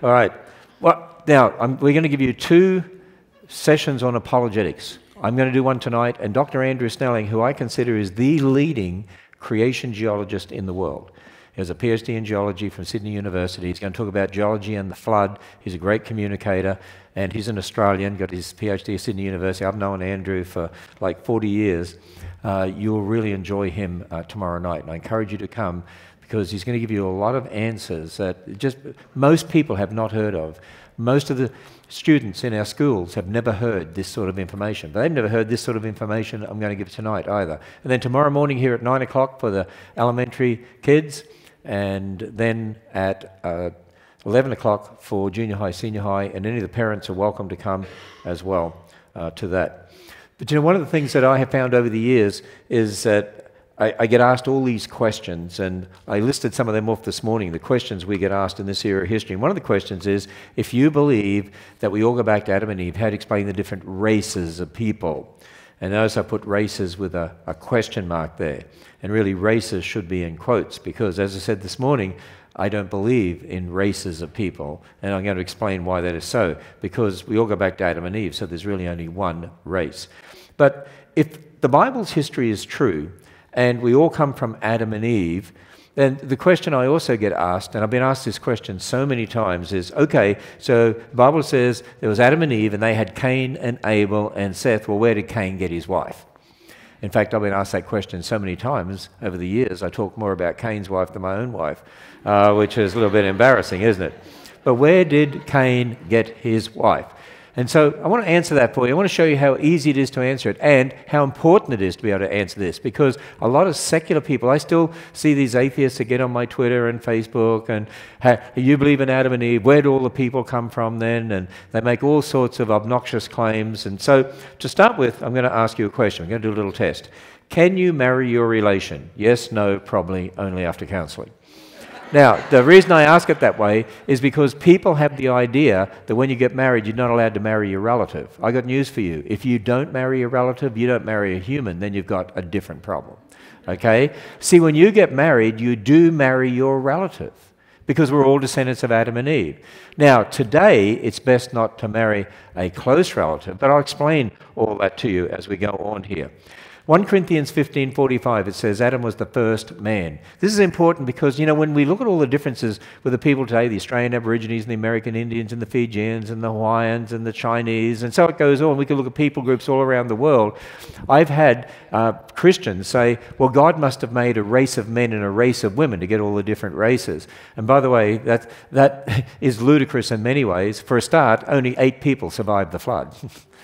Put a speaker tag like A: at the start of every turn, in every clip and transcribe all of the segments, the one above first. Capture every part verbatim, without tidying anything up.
A: All right. Well, now, I'm, we're going to give you two sessions on apologetics. I'm going to do one tonight, and Doctor Andrew Snelling, who I consider is the leading creation geologist in the world. He has a PhD in geology from Sydney University. He's going to talk about geology and the flood. He's a great communicator, and he's an Australian, got his PhD at Sydney University. I've known Andrew for like forty years. Uh, you'll really enjoy him uh, tomorrow night, and I encourage you to come because he's going to give you a lot of answers that just most people have not heard of. Most of the students in our schools have never heard this sort of information, but they've never heard this sort of information I'm going to give tonight either. And then tomorrow morning here at nine o'clock for the elementary kids, and then at uh, eleven o'clock for junior high, senior high, and any of the parents are welcome to come as well uh, to that. But you know, one of the things that I have found over the years is that I, I get asked all these questions, and I listed some of them off this morning, the questions we get asked in this era of history. And one of the questions is, if you believe that we all go back to Adam and Eve, how to explain the different races of people? And notice I put races with a, a question mark there. And really, races should be in quotes, because as I said this morning, I don't believe in races of people, and I'm going to explain why that is so, because we all go back to Adam and Eve, so there's really only one race. But if the Bible's history is true, and we all come from Adam and Eve, then the question I also get asked, and I've been asked this question so many times, is, okay, so the Bible says there was Adam and Eve, and they had Cain and Abel and Seth. Well, where did Cain get his wife? In fact, I've been asked that question so many times over the years. I talk more about Cain's wife than my own wife, uh, which is a little bit embarrassing, isn't it? But where did Cain get his wife? And so I want to answer that for you. I want to show you how easy it is to answer it and how important it is to be able to answer this, because a lot of secular people, I still see these atheists that get on my Twitter and Facebook and, hey, you believe in Adam and Eve, where do all the people come from then? And they make all sorts of obnoxious claims. And so to start with, I'm going to ask you a question. I'm going to do a little test. Can you marry your relation? Yes, no, probably, only after counseling. Now, the reason I ask it that way is because people have the idea that when you get married, you're not allowed to marry your relative. I got news for you. If you don't marry a relative, you don't marry a human, then you've got a different problem. Okay? See, when you get married, you do marry your relative, because we're all descendants of Adam and Eve. Now, today, it's best not to marry a close relative, but I'll explain all that to you as we go on here. First Corinthians fifteen forty-five, it says Adam was the first man. This is important because, you know, when we look at all the differences with the people today, the Australian Aborigines and the American Indians and the Fijians and the Hawaiians and the Chinese, and so it goes on. We can look at people groups all around the world. I've had uh, Christians say, well, God must have made a race of men and a race of women to get all the different races. And by the way, that, that is ludicrous in many ways. For a start, only eight people survived the flood.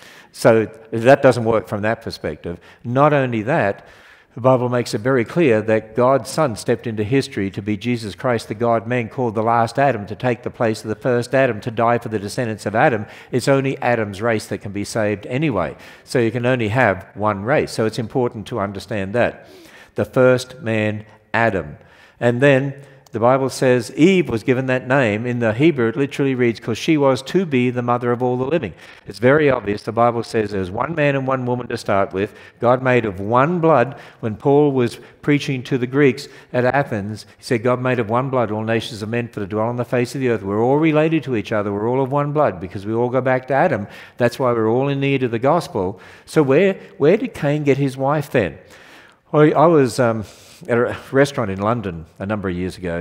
A: So that doesn't work from that perspective. Not only that, the Bible makes it very clear that God's Son stepped into history to be Jesus Christ, the God-man called the last Adam, to take the place of the first Adam, to die for the descendants of Adam. It's only Adam's race that can be saved anyway. So you can only have one race. So it's important to understand that. The first man, Adam. And then the Bible says Eve was given that name. In the Hebrew, it literally reads, because she was to be the mother of all the living. It's very obvious. The Bible says there's one man and one woman to start with. God made of one blood. When Paul was preaching to the Greeks at Athens, he said, God made of one blood all nations of men for to dwell on the face of the earth. We're all related to each other. We're all of one blood because we all go back to Adam. That's why we're all in need of the gospel. So where, where did Cain get his wife then? Well, I was... Um, at a restaurant in London a number of years ago,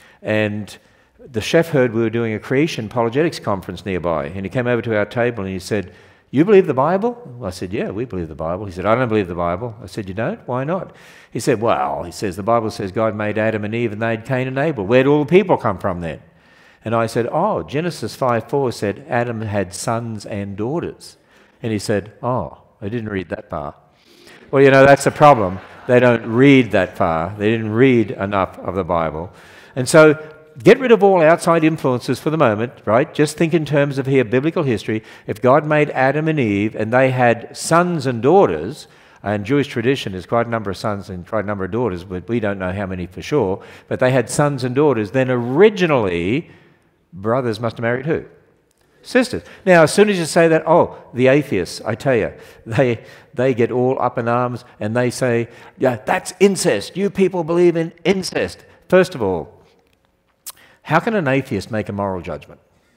A: and the chef heard we were doing a creation apologetics conference nearby, and he came over to our table and he said, you believe the Bible? I said, yeah, we believe the Bible. He said, I don't believe the Bible. I said, you don't? Why not? He said, well, he says, the Bible says God made Adam and Eve and they had Cain and Abel. Where do all the people come from then? And I said, oh, Genesis five four said Adam had sons and daughters. And he said, oh, I didn't read that far. Well, you know, that's the problem. They don't read that far. They didn't read enough of the Bible. And so get rid of all outside influences for the moment, right? Just think in terms of here, biblical history. If God made Adam and Eve and they had sons and daughters, and Jewish tradition is quite a number of sons and quite a number of daughters, but we don't know how many for sure, but they had sons and daughters, then originally brothers must have married who? Sisters. Now, as soon as you say that, oh, the atheists, I tell you, they they get all up in arms and they say, yeah, that's incest. You people believe in incest. First of all, how can an atheist make a moral judgment?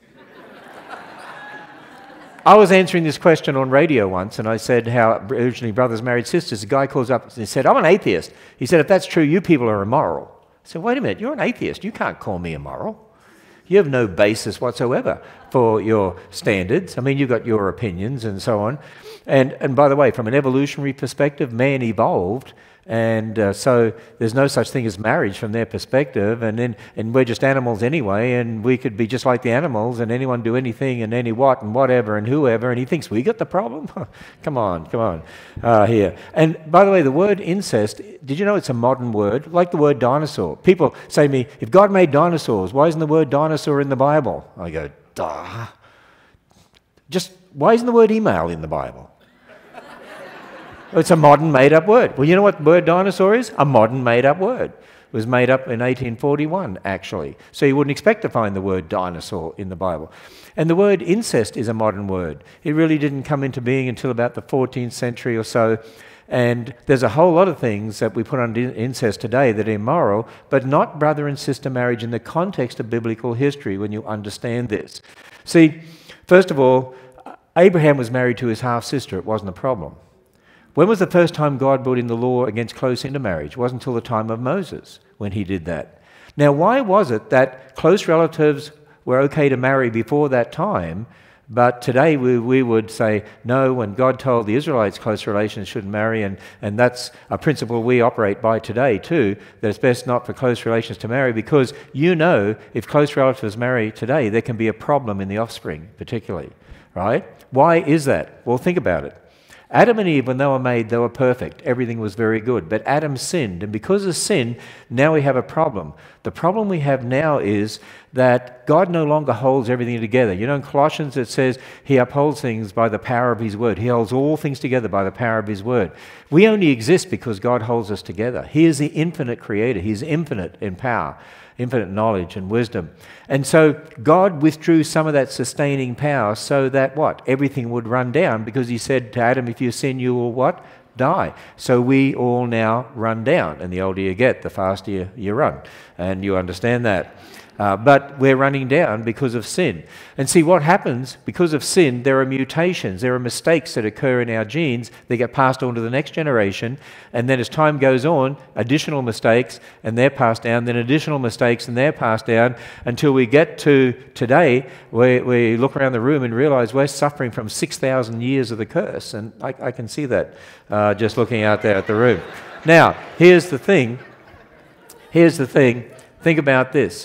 A: I was answering this question on radio once, and I said how originally brothers married sisters. A guy calls up and he said, I'm an atheist. He said, if that's true, you people are immoral. I said, wait a minute, you're an atheist. You can't call me immoral. You have no basis whatsoever for your standards. I mean, you've got your opinions and so on. And, and by the way, from an evolutionary perspective, man evolved. And uh, so there's no such thing as marriage from their perspective, and then and we're just animals anyway, and we could be just like the animals, and anyone do anything and any what and whatever and whoever, and he thinks we got the problem? Come on, come on, uh, here. And by the way, the word incest, did you know it's a modern word? Like the word dinosaur. People say to me, if God made dinosaurs, why isn't the word dinosaur in the Bible? I go, duh. Just, why isn't the word email in the Bible? It's a modern made-up word. Well, you know what the word dinosaur is? A modern made-up word. It was made up in eighteen forty-one, actually. So you wouldn't expect to find the word dinosaur in the Bible. And the word incest is a modern word. It really didn't come into being until about the fourteenth century or so. And there's a whole lot of things that we put under incest today that are immoral, but not brother and sister marriage in the context of biblical history when you understand this. See, first of all, Abraham was married to his half-sister. It wasn't a problem. When was the first time God brought in the law against close intermarriage? It wasn't until the time of Moses when he did that. Now, why was it that close relatives were okay to marry before that time, but today we, we would say, no, when God told the Israelites close relations shouldn't marry, and, and that's a principle we operate by today too, that it's best not for close relations to marry, because you know if close relatives marry today, there can be a problem in the offspring, particularly, right? Why is that? Well, think about it. Adam and Eve, when they were made, they were perfect. Everything was very good. But Adam sinned, and because of sin, now we have a problem. The problem we have now is that God no longer holds everything together. You know, in Colossians it says he upholds things by the power of his word. He holds all things together by the power of his word. We only exist because God holds us together. He is the infinite creator. He's infinite in power, infinite knowledge and wisdom. And so God withdrew some of that sustaining power so that what? Everything would run down, because he said to Adam, if you sin, you will what? Die. So we all now run down. And the older you get, the faster you, you run. And you understand that. Uh, but we're running down because of sin. And see what happens, because of sin, there are mutations, there are mistakes that occur in our genes. They get passed on to the next generation, and then as time goes on, additional mistakes, and they're passed down, then additional mistakes, and they're passed down, until we get to today, where we look around the room and realize we're suffering from six thousand years of the curse. And I, I can see that uh, just looking out there at the room. Now, here's the thing. Here's the thing. Think about this.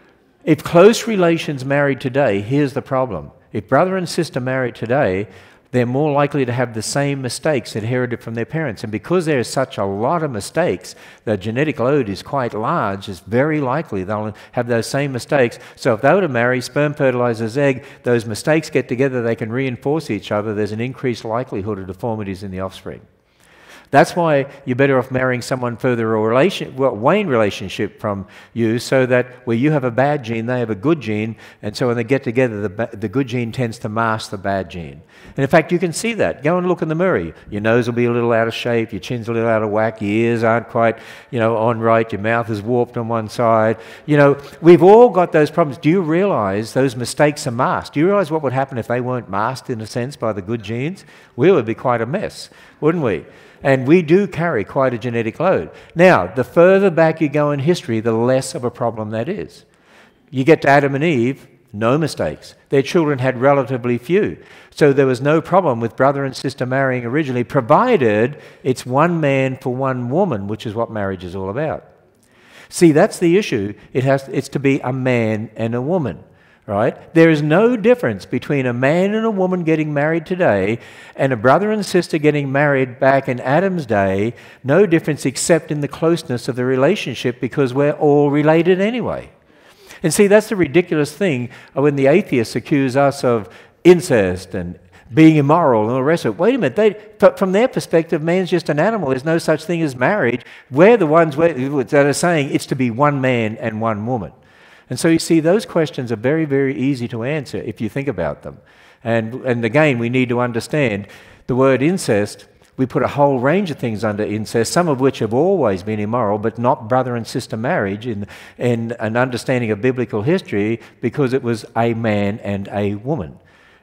A: If close relations married today, here's the problem. If brother and sister married today, they're more likely to have the same mistakes inherited from their parents. And because there is such a lot of mistakes, the genetic load is quite large, it's very likely they'll have those same mistakes. So if they were to marry, sperm fertilizes egg, those mistakes get together, they can reinforce each other, there's an increased likelihood of deformities in the offspring. That's why you're better off marrying someone further a relation, well, Wayne relationship from you, so that where you have a bad gene, they have a good gene, and so when they get together, the, the good gene tends to mask the bad gene. And in fact, you can see that. Go and look in the mirror. Your nose will be a little out of shape, your chin's a little out of whack, your ears aren't quite, you know, on right, your mouth is warped on one side. You know, we've all got those problems. Do you realize those mistakes are masked? Do you realize what would happen if they weren't masked, in a sense, by the good genes? We would be quite a mess, wouldn't we? And we do carry quite a genetic load. Now, the further back you go in history, the less of a problem that is. You get to Adam and Eve, no mistakes. Their children had relatively few. So there was no problem with brother and sister marrying originally, provided it's one man for one woman, which is what marriage is all about. See, that's the issue. It has, it's to be a man and a woman. Right? There is no difference between a man and a woman getting married today and a brother and sister getting married back in Adam's day. No difference except in the closeness of the relationship, because we're all related anyway. And see, that's the ridiculous thing when the atheists accuse us of incest and being immoral and all the rest of it. Wait a minute, they, from their perspective, man's just an animal. There's no such thing as marriage. We're the ones that are saying it's to be one man and one woman. And so you see, those questions are very, very easy to answer if you think about them. And, and again, we need to understand the word incest. We put a whole range of things under incest, some of which have always been immoral, but not brother and sister marriage in, in an understanding of biblical history, because it was a man and a woman.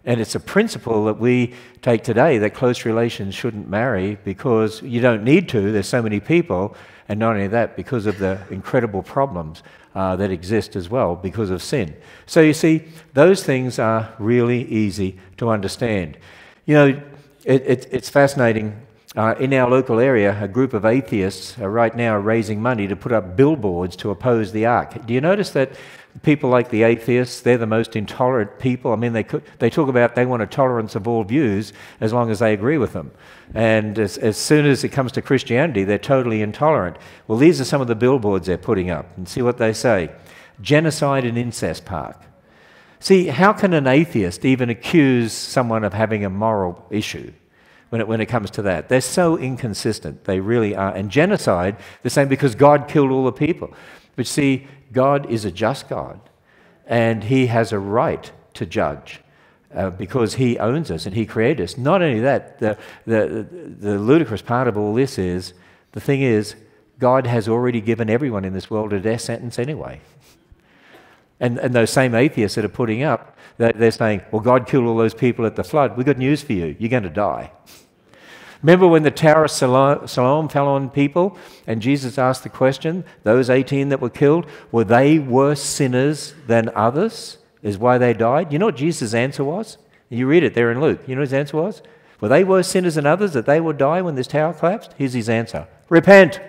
A: And it's a principle that we take today, that close relations shouldn't marry because you don't need to, there's so many people, and not only that, because of the incredible problems uh, that exist as well because of sin. So you see, those things are really easy to understand. You know, it, it, it's fascinating. Uh, in our local area, a group of atheists are right now raising money to put up billboards to oppose the ark. Do you notice that people like the atheists, they're the most intolerant people? I mean, they could, they talk about they want a tolerance of all views as long as they agree with them. And as, as soon as it comes to Christianity, they're totally intolerant. Well, these are some of the billboards they're putting up. And see what they say. Genocide and incest park. See, how can an atheist even accuse someone of having a moral issue? When it, when it comes to that. They're so inconsistent. They really are. And genocide, they're saying because God killed all the people. But see, God is a just God. And he has a right to judge uh, because he owns us and he created us. Not only that, the, the, the ludicrous part of all this is, the thing is, God has already given everyone in this world a death sentence anyway. And, and those same atheists that are putting up, they're, they're saying, well, God killed all those people at the flood. We've got news for you. You're going to die. Remember when the Tower of Siloam fell on people and Jesus asked the question, those eighteen that were killed, were they worse sinners than others? Is why they died? You know what Jesus' answer was? You read it there in Luke. You know what his answer was? Were they worse sinners than others that they would die when this tower collapsed? Here's his answer. Repent.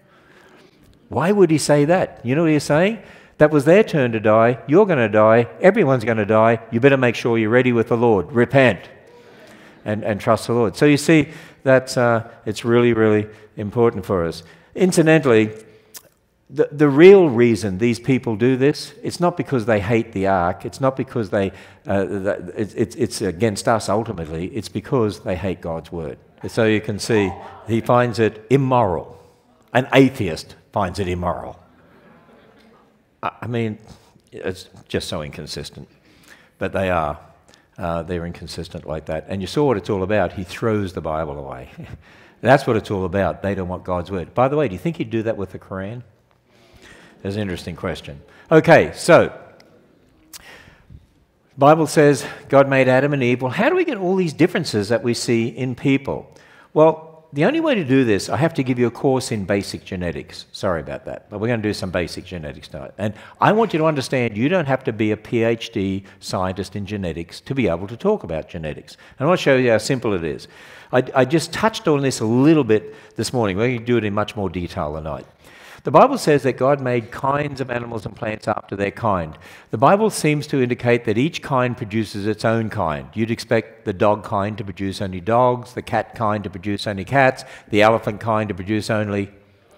A: Why would he say that? You know what he's saying? That was their turn to die. You're going to die. Everyone's going to die. You better make sure you're ready with the Lord. Repent and, and trust the Lord. So you see, that's, uh, it's really, really important for us. Incidentally, the, the real reason these people do this, it's not because they hate the ark. It's not because they, uh, it's, it's, it's against us ultimately. It's because they hate God's word. So you can see, he finds it immoral. An atheist finds it immoral. I mean, it's just so inconsistent. But they are. Uh, they're inconsistent like that. And you saw what it's all about. He throws the Bible away. That's what it's all about. They don't want God's word. By the way, do you think he'd do that with the Quran? That's an interesting question. Okay, so, the Bible says God made Adam and Eve. Well, how do we get all these differences that we see in people? Well, the only way to do this, I have to give you a course in basic genetics. Sorry about that, but we're going to do some basic genetics tonight. And I want you to understand you don't have to be a PhD scientist in genetics to be able to talk about genetics. And I want to show you how simple it is. I, I just touched on this a little bit this morning. We're going to do it in much more detail tonight. The Bible says that God made kinds of animals and plants after their kind. The Bible seems to indicate that each kind produces its own kind. You'd expect the dog kind to produce only dogs, the cat kind to produce only cats, the elephant kind to produce only...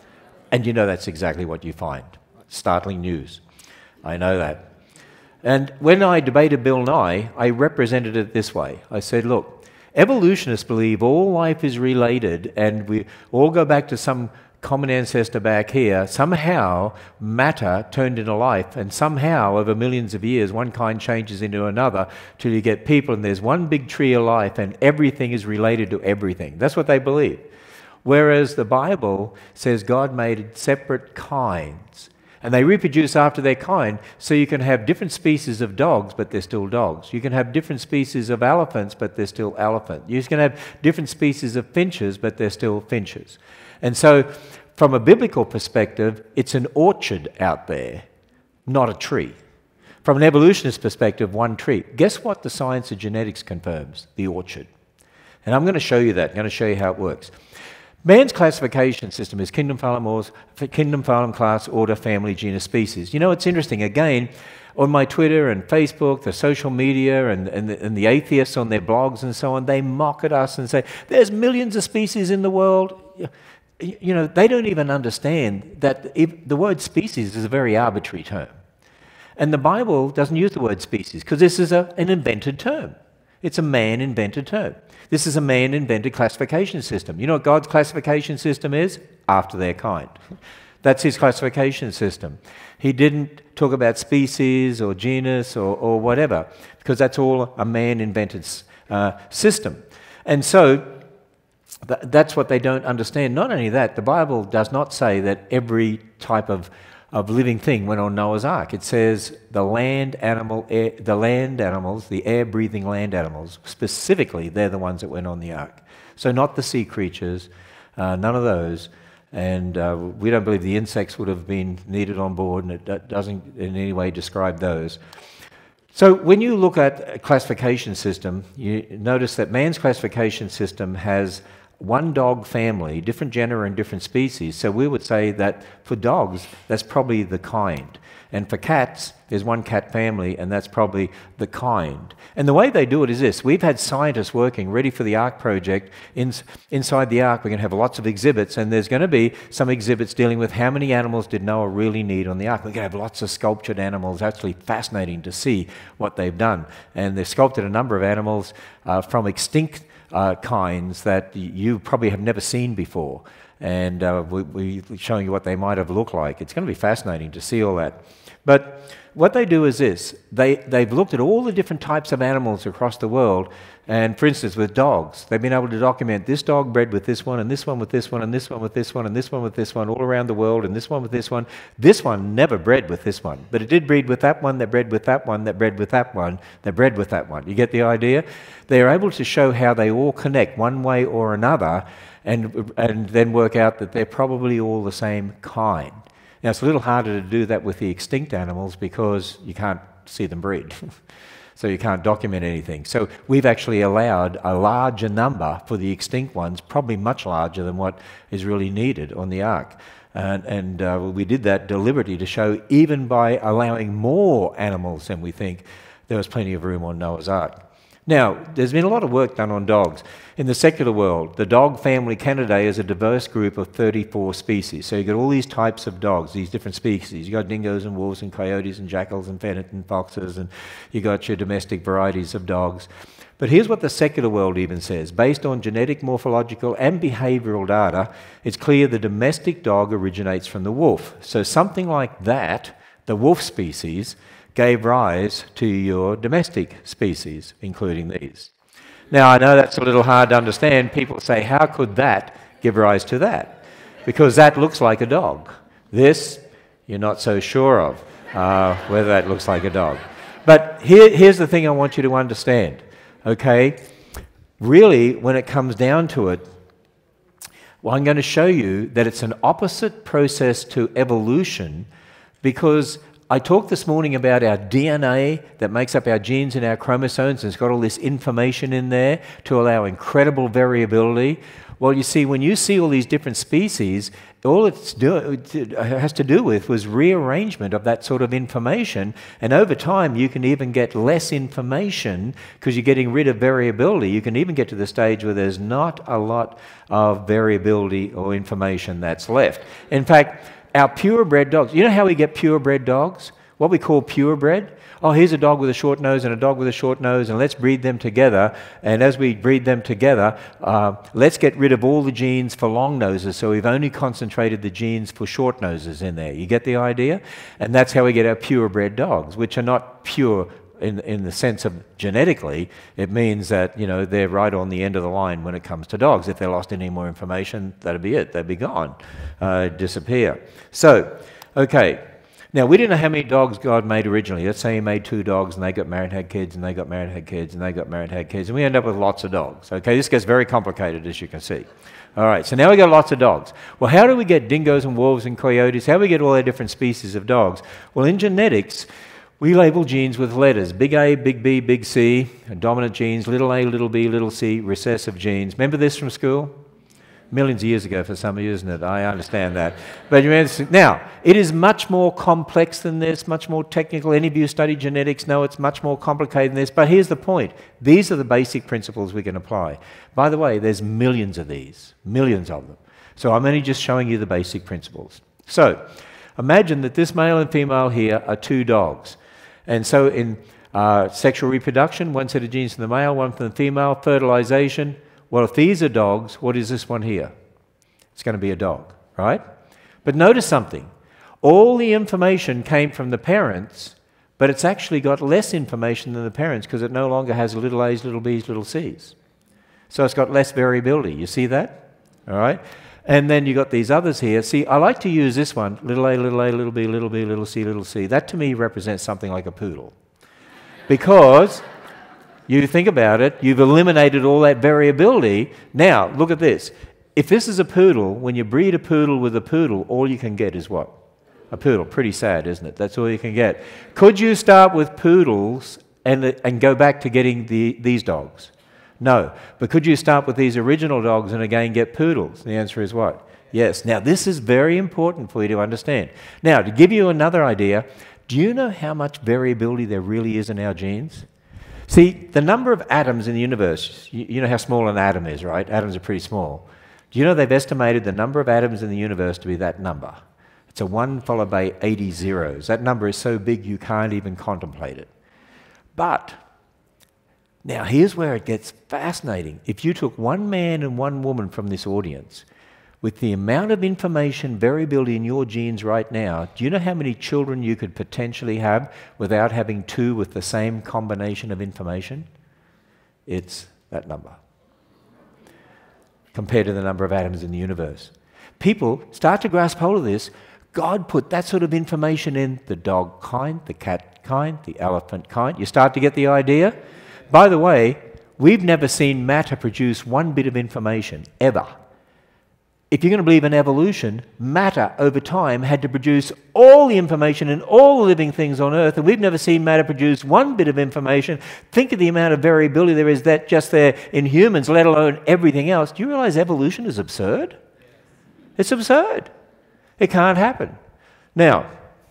A: And you know that's exactly what you find. Startling news. I know that. And when I debated Bill Nye, I represented it this way. I said, look, evolutionists believe all life is related and we all go back to some common ancestor back here. Somehow matter turned into life, and somehow over millions of years one kind changes into another till you get people and there's one big tree of life and everything is related to everything. That's what they believe. Whereas the Bible says God made separate kinds and they reproduce after their kind, so you can have different species of dogs but they're still dogs. You can have different species of elephants but they're still elephant. You can have different species of finches but they're still finches. And so, from a biblical perspective, it's an orchard out there, not a tree. From an evolutionist perspective, one tree. Guess what the science of genetics confirms? The orchard. And I'm going to show you that. I'm going to show you how it works. Man's classification system is kingdom, phylum, or, kingdom, phylum, class, order, family, genus, species. You know, it's interesting. Again, on my Twitter and Facebook, the social media and, and, the, and the atheists on their blogs and so on, they mock at us and say, there's millions of species in the world. You know, they don't even understand that the word species is a very arbitrary term. And the Bible doesn't use the word species because this is a, an invented term. It's a man-invented term. This is a man-invented classification system. You know what God's classification system is? After their kind. That's his classification system. He didn't talk about species or genus or, or whatever because that's all a man-invented uh, system. And so, Th- that's what they don't understand. Not only that, the Bible does not say that every type of of living thing went on Noah's Ark. It says the land animal, air, the land animals, the air-breathing land animals, specifically, they're the ones that went on the ark. So not the sea creatures, uh, none of those. And uh, we don't believe the insects would have been needed on board, and it doesn't in any way describe those. So when you look at a classification system, you notice that man's classification system has one dog family, different genera and different species. So we would say that for dogs, that's probably the kind. And for cats, there's one cat family, and that's probably the kind. And the way they do it is this. We've had scientists working, ready for the Ark project. In, inside the Ark, we're going to have lots of exhibits, and there's going to be some exhibits dealing with how many animals did Noah really need on the Ark. We're going to have lots of sculptured animals. Actually fascinating to see what they've done. And they've sculpted a number of animals uh, from extinct Uh, kinds that you probably have never seen before, and uh, we, we're showing you what they might have looked like. It's going to be fascinating to see all that. But what they do is this. They, they've looked at all the different types of animals across the world, and for instance, with dogs, they've been able to document this dog bred with this one, and this one with this one, and this one with this one, and this one with this one, all around the world, and this one with this one. This one never bred with this one, but it did breed with that one, that bred with that one, that bred with that one, that bred with that one. You get the idea? They're able to show how they all connect one way or another, and, and then work out that they're probably all the same kind. Now, it's a little harder to do that with the extinct animals because you can't see them breed. So you can't document anything. So we've actually allowed a larger number for the extinct ones, probably much larger than what is really needed on the Ark. And, and uh, we did that deliberately to show even by allowing more animals than we think, there was plenty of room on Noah's Ark. Now, there's been a lot of work done on dogs. In the secular world, the dog family Canidae is a diverse group of thirty-four species. So you've got all these types of dogs, these different species. You've got dingoes and wolves and coyotes and jackals and fennec and foxes, and you've got your domestic varieties of dogs. But here's what the secular world even says. Based on genetic, morphological, and behavioral data, it's clear the domestic dog originates from the wolf. So something like that, the wolf species, gave rise to your domestic species, including these. Now, I know that's a little hard to understand. People say, how could that give rise to that? Because that looks like a dog. This, you're not so sure of, uh, whether that looks like a dog. But here, here's the thing I want you to understand, okay? Really, when it comes down to it, well, I'm going to show you that it's an opposite process to evolution, because I talked this morning about our D N A that makes up our genes and our chromosomes, and it's got all this information in there to allow incredible variability. Well, you see, when you see all these different species, all it's do, it has to do with was rearrangement of that sort of information, and over time you can even get less information because you're getting rid of variability. You can even get to the stage where there's not a lot of variability or information that's left. In fact, our purebred dogs, you know how we get purebred dogs? What we call purebred? Oh, here's a dog with a short nose and a dog with a short nose, and let's breed them together. And as we breed them together, uh, let's get rid of all the genes for long noses, so we've only concentrated the genes for short noses in there. You get the idea? And that's how we get our purebred dogs, which are not pure in, in the sense of genetically. It means that, you know, they're right on the end of the line when it comes to dogs. If they lost any more information, that'd be it. They'd be gone, uh, disappear. So, okay. Now, we didn't know how many dogs God made originally. Let's say he made two dogs, and they got married, had kids, and they got married, had kids, and they got married, had kids, and we end up with lots of dogs. Okay, this gets very complicated, as you can see. All right, so now we got lots of dogs. Well, how do we get dingoes and wolves and coyotes? How do we get all our different species of dogs? Well, in genetics, we label genes with letters. Big A, big B, big C, dominant genes, little a, little b, little c, recessive genes. Remember this from school? Millions of years ago for some of you, isn't it? I understand that. But you understand. Now, it is much more complex than this, much more technical. Any of you study genetics know it's much more complicated than this. But here's the point. These are the basic principles we can apply. By the way, there's millions of these, millions of them. So I'm only just showing you the basic principles. So imagine that this male and female here are two dogs. And so in uh, sexual reproduction, one set of genes from the male, one from the female, fertilization. Well, if these are dogs, what is this one here? It's going to be a dog, right? But notice something. All the information came from the parents, but it's actually got less information than the parents because it no longer has little a's, little b's, little c's. So it's got less variability. You see that? All right? And then you got these others here. See, I like to use this one, little a, little a, little b, little b, little c, little c. That to me represents something like a poodle. Because you think about it, you've eliminated all that variability. Now, look at this. If this is a poodle, when you breed a poodle with a poodle, all you can get is what? A poodle. Pretty sad, isn't it? That's all you can get. Could you start with poodles and, and go back to getting the, these dogs? No. But could you start with these original dogs and again get poodles? The answer is what? Yes. Now, this is very important for you to understand. Now, to give you another idea, do you know how much variability there really is in our genes? See, the number of atoms in the universe, you, you know how small an atom is, right? Atoms are pretty small. Do you know they've estimated the number of atoms in the universe to be that number? It's a one followed by eighty zeros. That number is so big you can't even contemplate it. But now, here's where it gets fascinating. If you took one man and one woman from this audience, with the amount of information, variability in your genes right now, do you know how many children you could potentially have without having two with the same combination of information? It's that number, compared to the number of atoms in the universe. People start to grasp hold of this. God put that sort of information in the dog kind, the cat kind, the elephant kind. You start to get the idea? By the way, we've never seen matter produce one bit of information, ever. If you're going to believe in evolution, matter over time had to produce all the information in all the living things on Earth, and we've never seen matter produce one bit of information. Think of the amount of variability there is that just there in humans, let alone everything else. Do you realize evolution is absurd? It's absurd. It can't happen. Now,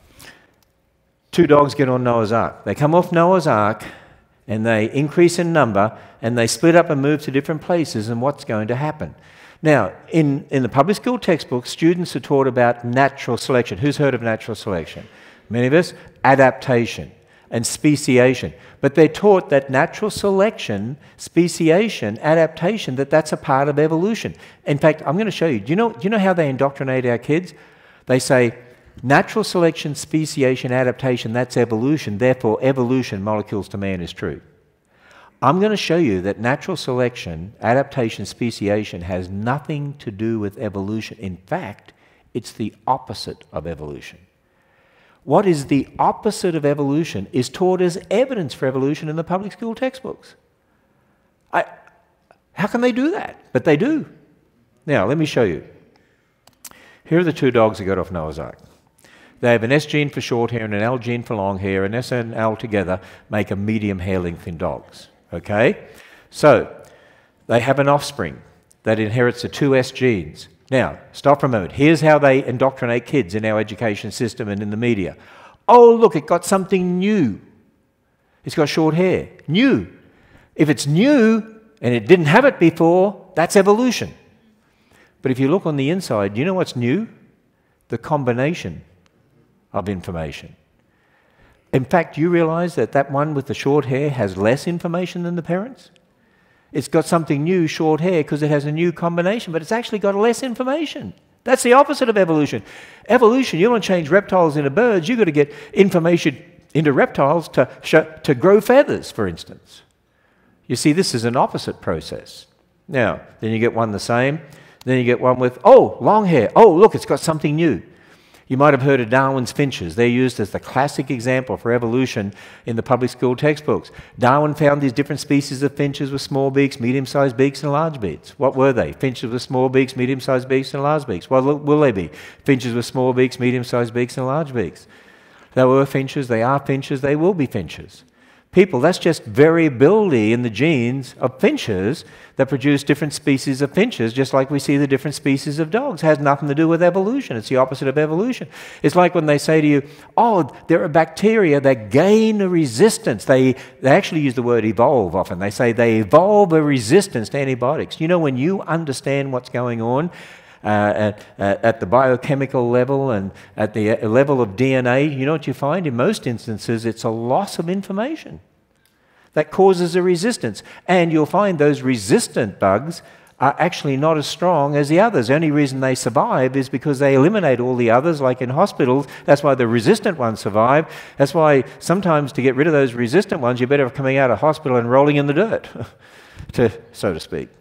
A: two dogs get on Noah's Ark. They come off Noah's Ark, and they increase in number, and they split up and move to different places, and what's going to happen? Now, in, in the public school textbooks, students are taught about natural selection. Who's heard of natural selection? Many of us. Adaptation and speciation. But they're taught that natural selection, speciation, adaptation, that that's a part of evolution. In fact, I'm going to show you. Do you know, do you know how they indoctrinate our kids? They say, natural selection, speciation, adaptation, that's evolution. Therefore, evolution, molecules to man, is true. I'm going to show you that natural selection, adaptation, speciation has nothing to do with evolution. In fact, it's the opposite of evolution. What is the opposite of evolution is taught as evidence for evolution in the public school textbooks. I, how can they do that? But they do. Now, let me show you. Here are the two dogs that got off Noah's Ark. They have an S gene for short hair and an L gene for long hair, and S and L together make a medium hair length in dogs. Okay? So, they have an offspring that inherits the two S genes. Now, stop for a moment. Here's how they indoctrinate kids in our education system and in the media. Oh, look, it got something new. It's got short hair. New. If it's new and it didn't have it before, that's evolution. But if you look on the inside, do you know what's new? The combination of information. In fact, you realize that that one with the short hair has less information than the parents? It's got something new, short hair, because it has a new combination, but it's actually got less information. That's the opposite of evolution. Evolution, you want to change reptiles into birds, you've got to get information into reptiles to, show, to grow feathers, for instance. You see, this is an opposite process. Now, then you get one the same, then you get one with, oh, long hair. Oh, look, it's got something new. You might have heard of Darwin's finches. They're used as the classic example for evolution in the public school textbooks. Darwin found these different species of finches with small beaks, medium-sized beaks, and large beaks. What were they? Finches with small beaks, medium-sized beaks, and large beaks. What will they be? Finches with small beaks, medium-sized beaks, and large beaks. They were finches, they are finches, they will be finches. People, that's just variability in the genes of finches that produce different species of finches, just like we see the different species of dogs. It has nothing to do with evolution. It's the opposite of evolution. It's like when they say to you, oh, there are bacteria that gain a resistance. They, they actually use the word evolve often. They say they evolve a resistance to antibiotics. You know, when you understand what's going on, Uh, at, uh, at the biochemical level and at the uh, level of D N A, you know what you find? In most instances, it's a loss of information that causes a resistance. And you'll find those resistant bugs are actually not as strong as the others. The only reason they survive is because they eliminate all the others, like in hospitals. That's why the resistant ones survive. That's why sometimes to get rid of those resistant ones, you're better coming out of hospital and rolling in the dirt, to, so to speak.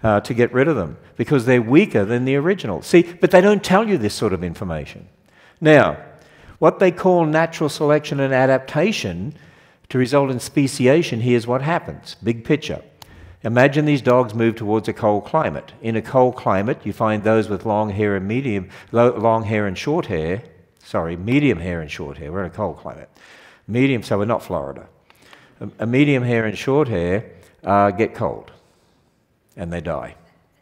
A: uh, to get rid of them because they're weaker than the original. See, but they don't tell you this sort of information. Now, what they call natural selection and adaptation to result in speciation, here's what happens. Big picture. Imagine these dogs move towards a cold climate. In a cold climate, you find those with long hair and medium, long hair and short hair, sorry, medium hair and short hair. We're in a cold climate. Medium, so we're not Florida. A, a medium hair and short hair uh, get cold, and they die.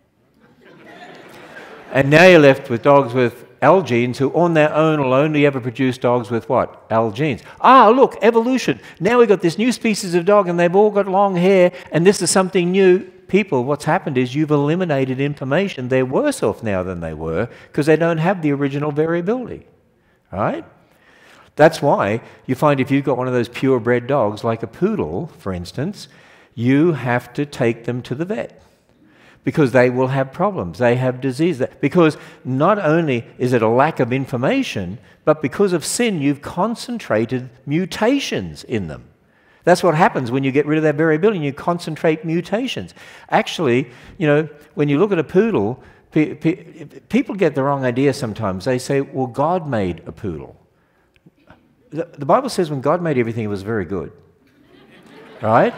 A: And now you're left with dogs with L genes who on their own will only ever produce dogs with what? L genes. Ah, look, evolution. Now we've got this new species of dog and they've all got long hair and this is something new. People, what's happened is you've eliminated information. They're worse off now than they were because they don't have the original variability, right? That's why you find if you've got one of those purebred dogs, like a poodle, for instance, you have to take them to the vet. Because they will have problems, they have disease. Because not only is it a lack of information, but because of sin, you've concentrated mutations in them. That's what happens when you get rid of that variability and you concentrate mutations. Actually, you know, when you look at a poodle, pe pe people get the wrong idea sometimes. They say, well, God made a poodle. The, the Bible says when God made everything, it was very good. Right?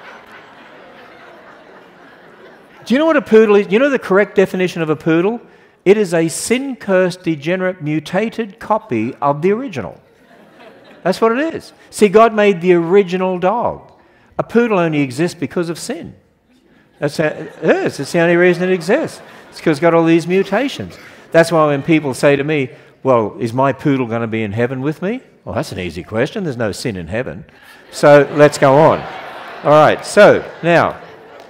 A: Do you know what a poodle is? Do you know the correct definition of a poodle? It is a sin-cursed, degenerate, mutated copy of the original. That's what it is. See, God made the original dog. A poodle only exists because of sin. That's how it is. It's the only reason it exists. It's because it's got all these mutations. That's why when people say to me, well, is my poodle going to be in heaven with me? Well, that's an easy question. There's no sin in heaven. So let's go on. All right, so now,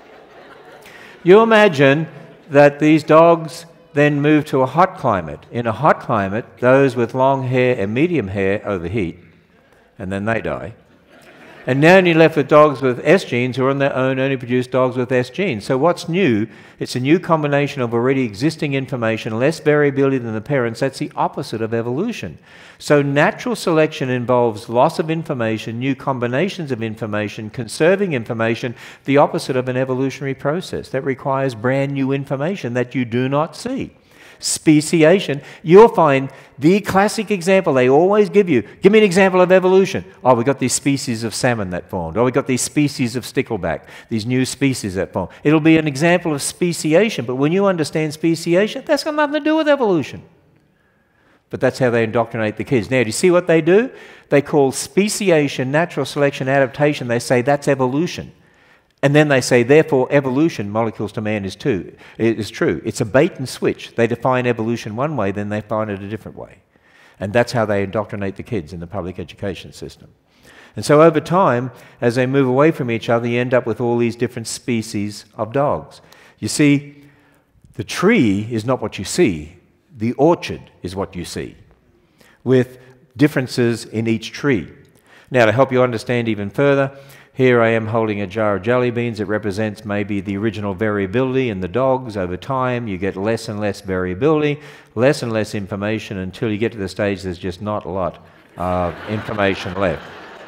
A: you imagine that these dogs then move to a hot climate. In a hot climate, those with long hair and medium hair overheat, and then they die. And now you're left with dogs with S genes who on their own only produce dogs with S genes. So what's new? It's a new combination of already existing information, less variability than the parents. That's the opposite of evolution. So natural selection involves loss of information, new combinations of information, conserving information, the opposite of an evolutionary process. That requires brand new information that you do not see. Speciation, you'll find the classic example they always give you. Give me an example of evolution. Oh, we got these species of salmon that formed. Oh, we got these species of stickleback, these new species that formed. It'll be an example of speciation, but when you understand speciation, that's got nothing to do with evolution. But that's how they indoctrinate the kids. Now, do you see what they do? They call speciation, natural selection, adaptation. They say that's evolution. And then they say, therefore, evolution, molecules to man, is, too, is true. It's a bait and switch. They define evolution one way, then they find it a different way. And that's how they indoctrinate the kids in the public education system. And so over time, as they move away from each other, you end up with all these different species of dogs. You see, the tree is not what you see. The orchard is what you see, with differences in each tree. Now, to help you understand even further, here I am holding a jar of jelly beans. It represents maybe the original variability in the dogs. Over time, you get less and less variability, less and less information until you get to the stage there's just not a lot of information left.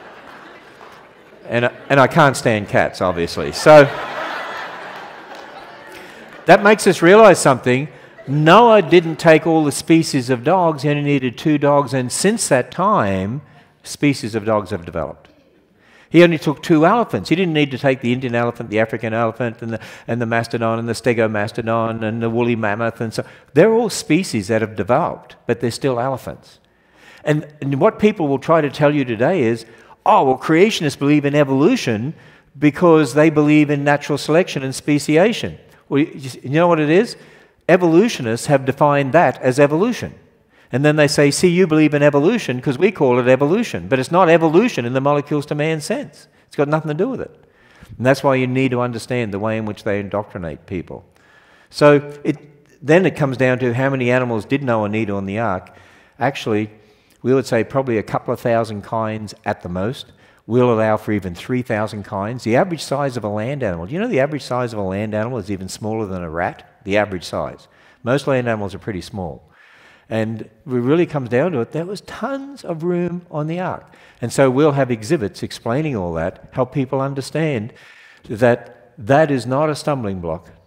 A: And, and I can't stand cats, obviously. So that makes us realize something. Noah didn't take all the species of dogs. He only needed two dogs. And since that time, species of dogs have developed. He only took two elephants. He didn't need to take the Indian elephant, the African elephant, and the, and the mastodon, and the stegomastodon, and the woolly mammoth, and so they're all species that have developed, but they're still elephants. And, and what people will try to tell you today is, oh, well, creationists believe in evolution because they believe in natural selection and speciation. Well, you, you know what it is? Evolutionists have defined that as evolution. And then they say, see, you believe in evolution because we call it evolution. But it's not evolution in the molecules to man sense. It's got nothing to do with it. And that's why you need to understand the way in which they indoctrinate people. So it, then it comes down to how many animals did Noah need on the ark. Actually, we would say probably a couple of thousand kinds at the most. We'll allow for even three thousand kinds. The average size of a land animal. Do you know the average size of a land animal is even smaller than a rat? The average size. Most land animals are pretty small. And it really comes down to it, there was tons of room on the ark. And so we'll have exhibits explaining all that, help people understand that that is not a stumbling block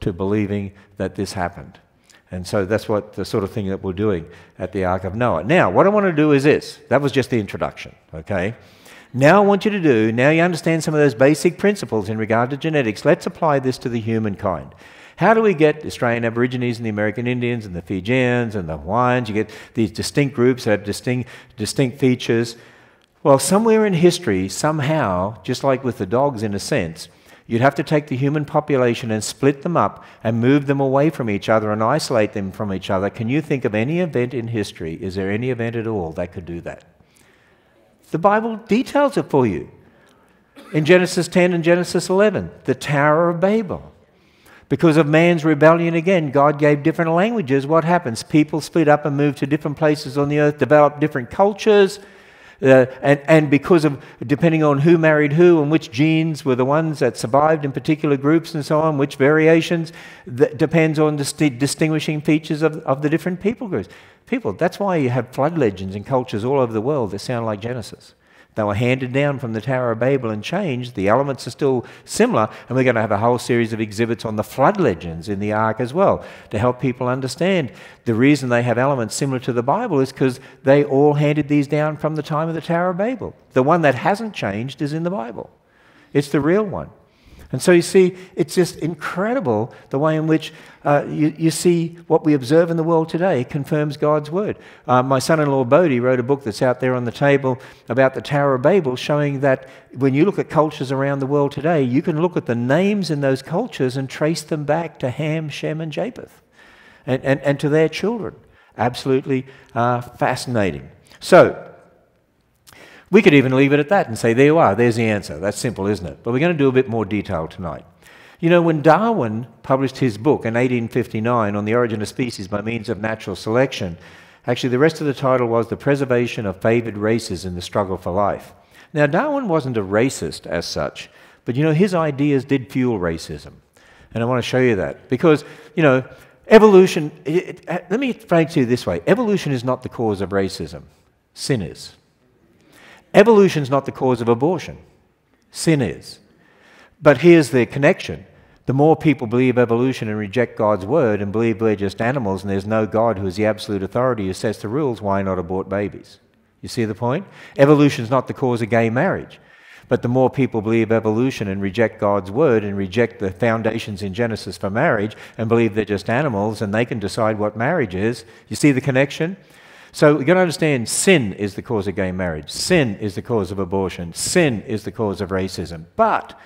A: to believing that this happened. And so that's what the sort of thing that we're doing at the Ark of Noah. Now, what I want to do is this. That was just the introduction, okay? Now I want you to do, now you understand some of those basic principles in regard to genetics. Let's apply this to the humankind. How do we get the Australian Aborigines and the American Indians and the Fijians and the Hawaiians? You get these distinct groups that have distinct, distinct features. Well, somewhere in history, somehow, just like with the dogs in a sense, you'd have to take the human population and split them up and move them away from each other and isolate them from each other. Can you think of any event in history? Is there any event at all that could do that? The Bible details it for you. In Genesis ten and Genesis eleven, the Tower of Babel. Because of man's rebellion again, God gave different languages. What happens? People split up and moved to different places on the earth, developed different cultures. Uh, and, and because of, depending on who married who and which genes were the ones that survived in particular groups and so on, which variations, that depends on the st- distinguishing features of, of the different people groups. People, that's why you have flood legends in cultures all over the world that sound like Genesis. They were handed down from the Tower of Babel and changed. The elements are still similar, and we're going to have a whole series of exhibits on the flood legends in the Ark as well to help people understand the reason they have elements similar to the Bible is because they all handed these down from the time of the Tower of Babel. The one that hasn't changed is in the Bible. It's the real one. And so you see, it's just incredible the way in which uh, you, you see what we observe in the world today confirms God's word. Uh, my son-in-law Bodie wrote a book that's out there on the table about the Tower of Babel, showing that when you look at cultures around the world today, you can look at the names in those cultures and trace them back to Ham, Shem, and Japheth, and, and, and to their children. Absolutely uh, fascinating. So, we could even leave it at that and say, there you are, there's the answer. That's simple, isn't it? But we're going to do a bit more detail tonight. You know, when Darwin published his book in eighteen fifty-nine on the origin of species by means of natural selection, actually the rest of the title was The Preservation of Favored Races in the Struggle for Life. Now, Darwin wasn't a racist as such, but, you know, his ideas did fuel racism. And I want to show you that. Because, you know, evolution, it, it, let me explain to you this way. Evolution is not the cause of racism. Sin is. Evolution is not the cause of abortion. Sin is. But here's the connection. The more people believe evolution and reject God's word and believe we're just animals and there's no God who is the absolute authority who sets the rules, why not abort babies? You see the point? Evolution is not the cause of gay marriage. But the more people believe evolution and reject God's word and reject the foundations in Genesis for marriage and believe they're just animals and they can decide what marriage is, you see the connection? So you've got to understand, sin is the cause of gay marriage. Sin is the cause of abortion. Sin is the cause of racism. But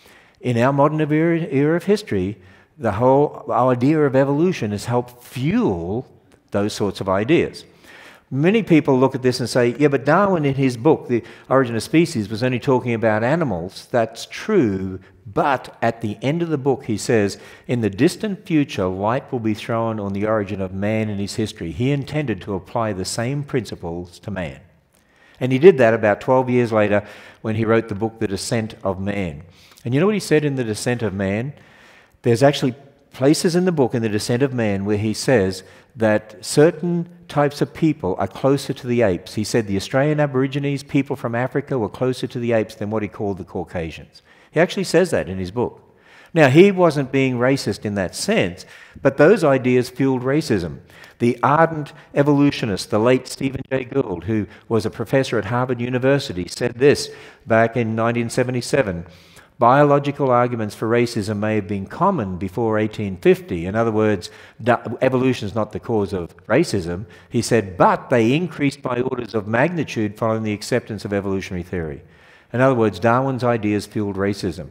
A: in our modern era, era of history, the whole idea of evolution has helped fuel those sorts of ideas. Many people look at this and say, yeah, but Darwin in his book, The Origin of Species, was only talking about animals. That's true, but at the end of the book he says, in the distant future, light will be thrown on the origin of man and his history. He intended to apply the same principles to man. And he did that about twelve years later when he wrote the book, The Descent of Man. And you know what he said in The Descent of Man? There's actually places in the book, in The Descent of Man, where he says that certain types of people are closer to the apes. He said the Australian Aborigines, people from Africa, were closer to the apes than what he called the Caucasians. He actually says that in his book. Now, he wasn't being racist in that sense, but those ideas fueled racism. The ardent evolutionist, the late Stephen Jay Gould, who was a professor at Harvard University, said this back in nineteen seventy-seven. Biological arguments for racism may have been common before eighteen fifty. In other words, evolution is not the cause of racism. He said, but they increased by orders of magnitude following the acceptance of evolutionary theory. In other words, Darwin's ideas fueled racism.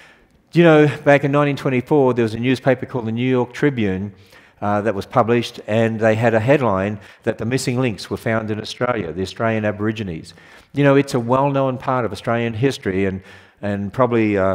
A: You know, back in nineteen twenty-four, there was a newspaper called the New York Tribune uh, that was published, and they had a headline that the missing links were found in Australia, the Australian Aborigines. You know, it's a well-known part of Australian history, and And probably uh,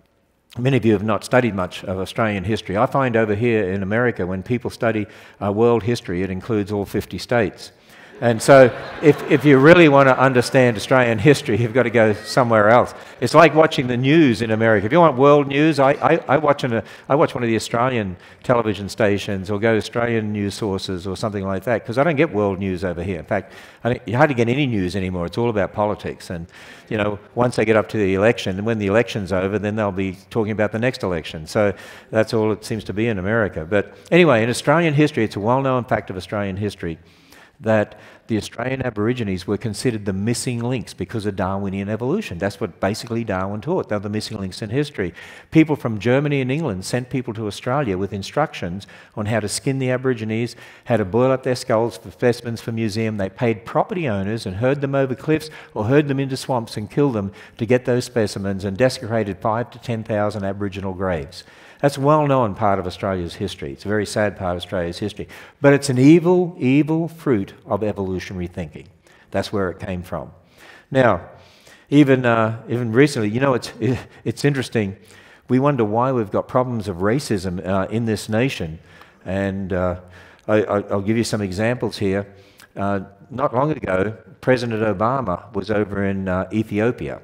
A: many of you have not studied much of Australian history. I find over here in America, when people study uh, world history, it includes all fifty states. And so if, if you really want to understand Australian history, you've got to go somewhere else. It's like watching the news in America. If you want world news, I, I, I, watch, an, I watch one of the Australian television stations or go to Australian news sources or something like that, because I don't get world news over here. In fact, I don't, you hardly get any news anymore. It's all about politics. And, you know, once they get up to the election, and when the election's over, then they'll be talking about the next election. So that's all it seems to be in America. But anyway, in Australian history, it's a well-known fact of Australian history that the Australian Aborigines were considered the missing links because of Darwinian evolution. That's what basically Darwin taught. They're the missing links in history. People from Germany and England sent people to Australia with instructions on how to skin the Aborigines, how to boil up their skulls for specimens for museum. They paid property owners and herded them over cliffs or herded them into swamps and killed them to get those specimens, and desecrated five to ten thousand Aboriginal graves. That's a well-known part of Australia's history. It's a very sad part of Australia's history. But it's an evil, evil fruit of evolutionary thinking. That's where it came from. Now, even, uh, even recently, you know, it's, it's interesting. We wonder why we've got problems of racism uh, in this nation. And uh, I, I'll give you some examples here. Uh, not long ago, President Obama was over in uh, Ethiopia.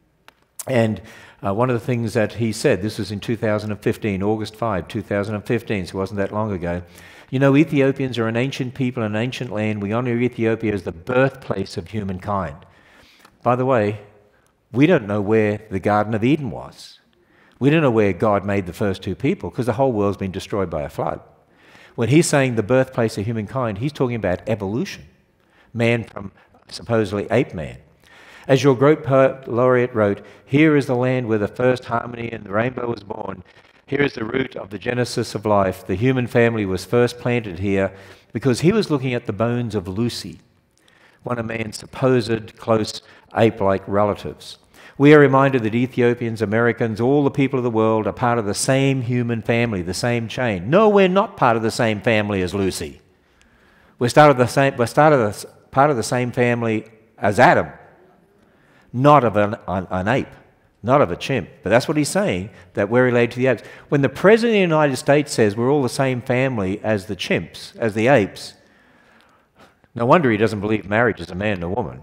A: And Uh, one of the things that he said, this was in two thousand fifteen, August fifth, two thousand fifteen, so it wasn't that long ago. You know, Ethiopians are an ancient people, an ancient land. We honor Ethiopia as the birthplace of humankind. By the way, we don't know where the Garden of Eden was. We don't know where God made the first two people, because the whole world's been destroyed by a flood. When he's saying the birthplace of humankind, he's talking about evolution. Man from supposedly ape man. As your great poet laureate wrote, "Here is the land where the first harmony and the rainbow was born. Here is the root of the genesis of life. The human family was first planted here," because he was looking at the bones of Lucy, one of man's supposed close ape-like relatives. We are reminded that Ethiopians, Americans, all the people of the world are part of the same human family, the same chain. No, we're not part of the same family as Lucy. We're, started the same, we're started the, part of the same family as Adam. Not of an, an, an ape, not of a chimp. But that's what he's saying, that we're related to the apes. When the President of the United States says we're all the same family as the chimps, as the apes, no wonder he doesn't believe marriage is a man and a woman.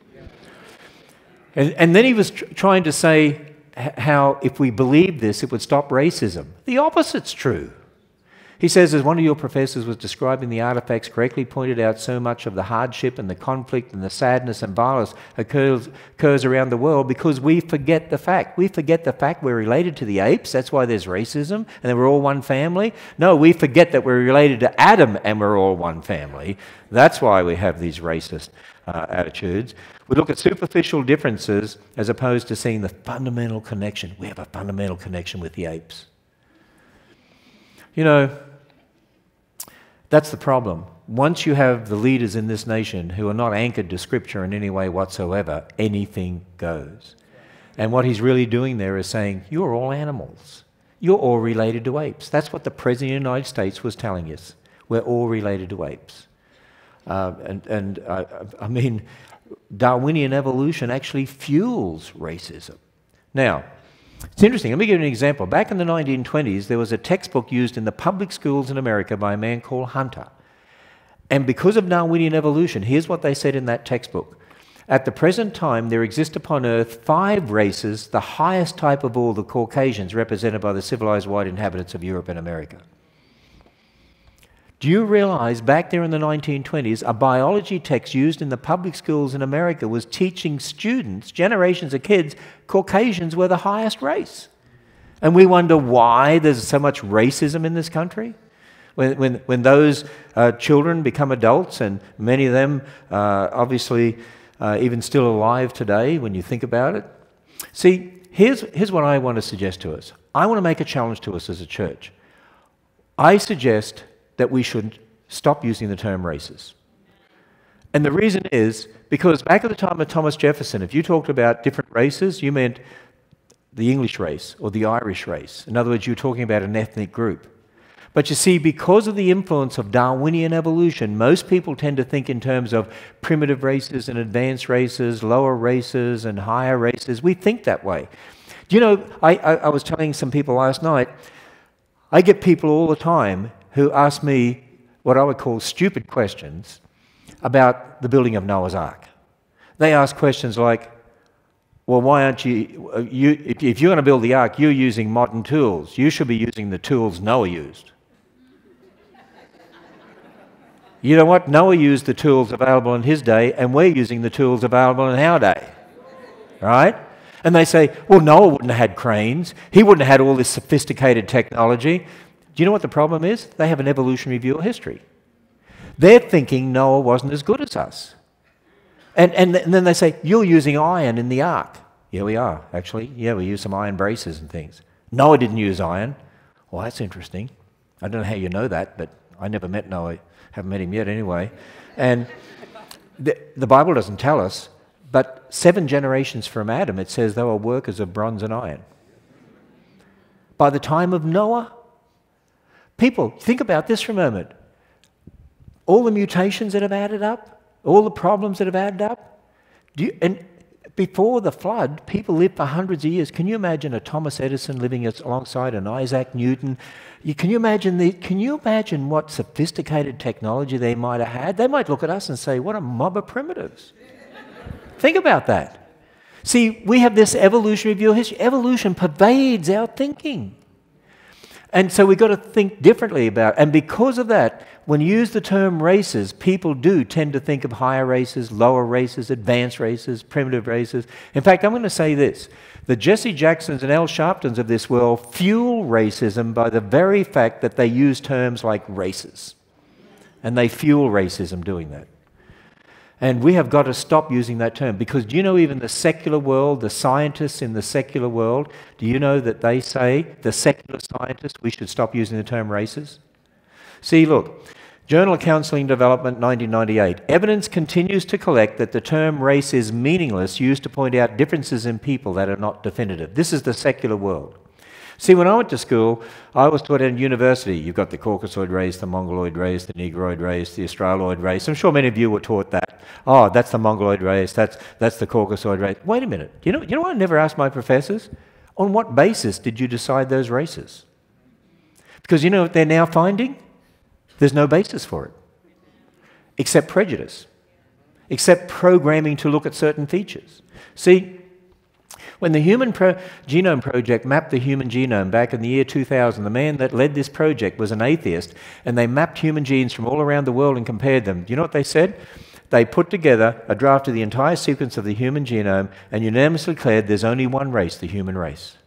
A: And, and then he was tr trying to say how if we believed this, it would stop racism. The opposite's true. He says, as one of your professors was describing the artifacts, correctly pointed out, so much of the hardship and the conflict and the sadness and violence occurs, occurs around the world because we forget the fact. We forget the fact we're related to the apes. That's why there's racism and that we're all one family. No, we forget that we're related to Adam and we're all one family. That's why we have these racist uh, attitudes. We look at superficial differences as opposed to seeing the fundamental connection. We have a fundamental connection with the apes. You know, that's the problem. Once you have the leaders in this nation who are not anchored to Scripture in any way whatsoever, anything goes. And what he's really doing there is saying, you're all animals. You're all related to apes. That's what the President of the United States was telling us. We're all related to apes. Uh, and and uh, I mean, Darwinian evolution actually fuels racism. Now, it's interesting. Let me give you an example. Back in the nineteen twenties, there was a textbook used in the public schools in America by a man called Hunter. And because of Darwinian evolution, here's what they said in that textbook. At the present time, there exist upon Earth five races, the highest type of all, the Caucasians, represented by the civilized white inhabitants of Europe and America. Do you realize back there in the nineteen twenties, a biology text used in the public schools in America was teaching students, generations of kids, Caucasians were the highest race? And we wonder why there's so much racism in this country? When, when, when those uh, children become adults, and many of them uh, obviously uh, even still alive today when you think about it. See, here's, here's what I want to suggest to us. I want to make a challenge to us as a church. I suggest that we should stop using the term races. And the reason is because back at the time of Thomas Jefferson, if you talked about different races, you meant the English race or the Irish race. In other words, you're talking about an ethnic group. But you see, because of the influence of Darwinian evolution, most people tend to think in terms of primitive races and advanced races, lower races and higher races. We think that way. Do you know, I, I, I was telling some people last night, I get people all the time who ask me what I would call stupid questions, about the building of Noah's Ark. They ask questions like, well, why aren't you, uh, you if, if you're going to build the ark, you're using modern tools. You should be using the tools Noah used. You know what? Noah used the tools available in his day, and we're using the tools available in our day. Right? And they say, well, Noah wouldn't have had cranes. He wouldn't have had all this sophisticated technology. Do you know what the problem is? They have an evolutionary view of history. They're thinking Noah wasn't as good as us. And, and, and then they say, you're using iron in the ark. Yeah, we are, actually. Yeah, we use some iron braces and things. Noah didn't use iron. Well, that's interesting. I don't know how you know that, but I never met Noah. Haven't met him yet anyway. And the, the Bible doesn't tell us, but seven generations from Adam, it says they were workers of bronze and iron. By the time of Noah, people, think about this for a moment. All the mutations that have added up, all the problems that have added up. Do you, and before the flood, people lived for hundreds of years. Can you imagine a Thomas Edison living alongside an Isaac Newton? You, can you imagine the, Can you imagine what sophisticated technology they might have had? They might look at us and say, what a mob of primitives. Think about that. See, we have this evolutionary view of history. Evolution pervades our thinking. And so we've got to think differently about it. And because of that, when you use the term races, people do tend to think of higher races, lower races, advanced races, primitive races. In fact, I'm going to say this. The Jesse Jacksons and Al Sharptons of this world fuel racism by the very fact that they use terms like races. And they fuel racism doing that. And we have got to stop using that term, because do you know even the secular world, the scientists in the secular world, do you know that they say, the secular scientists, we should stop using the term races? See, look, Journal of Counselling and Development, nineteen ninety-eight. Evidence continues to collect that the term race is meaningless, used to point out differences in people that are not definitive. This is the secular world. See, when I went to school, I was taught at university, you've got the Caucasoid race, the Mongoloid race, the Negroid race, the Australoid race. I'm sure many of you were taught that. Oh, that's the Mongoloid race, that's, that's the Caucasoid race. Wait a minute. You know, you know what I never asked my professors? On what basis did you decide those races? Because you know what they're now finding? There's no basis for it, except prejudice, except programming to look at certain features. See, when the Human Pro Genome Project mapped the human genome back in the year two thousand, the man that led this project was an atheist, and they mapped human genes from all around the world and compared them. Do you know what they said? They put together a draft of the entire sequence of the human genome and unanimously declared there's only one race, the human race.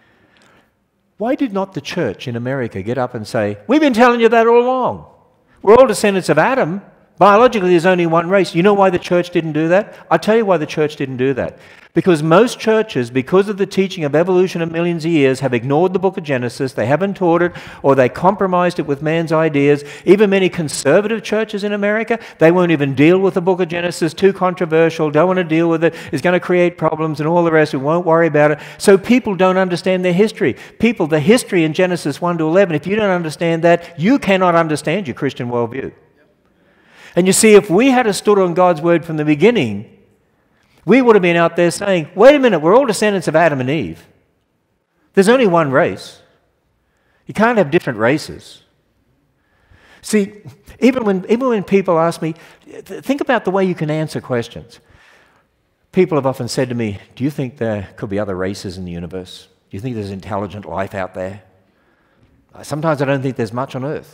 A: Why did not the church in America get up and say, we've been telling you that all along. We're all descendants of Adam. Biologically, there's only one race. You know why the church didn't do that? I'll tell you why the church didn't do that. Because most churches, because of the teaching of evolution of millions of years, have ignored the book of Genesis, they haven't taught it, or they compromised it with man's ideas. Even many conservative churches in America, they won't even deal with the book of Genesis, too controversial, don't want to deal with it, it's going to create problems and all the rest, we won't worry about it. So people don't understand their history. People, the history in Genesis one to eleven, if you don't understand that, you cannot understand your Christian worldview. And you see, if we had stood on God's word from the beginning, we would have been out there saying, wait a minute, we're all descendants of Adam and Eve. There's only one race. You can't have different races. See, even when, even when people ask me, think about the way you can answer questions. People have often said to me, do you think there could be other races in the universe? Do you think there's intelligent life out there? Sometimes I don't think there's much on Earth.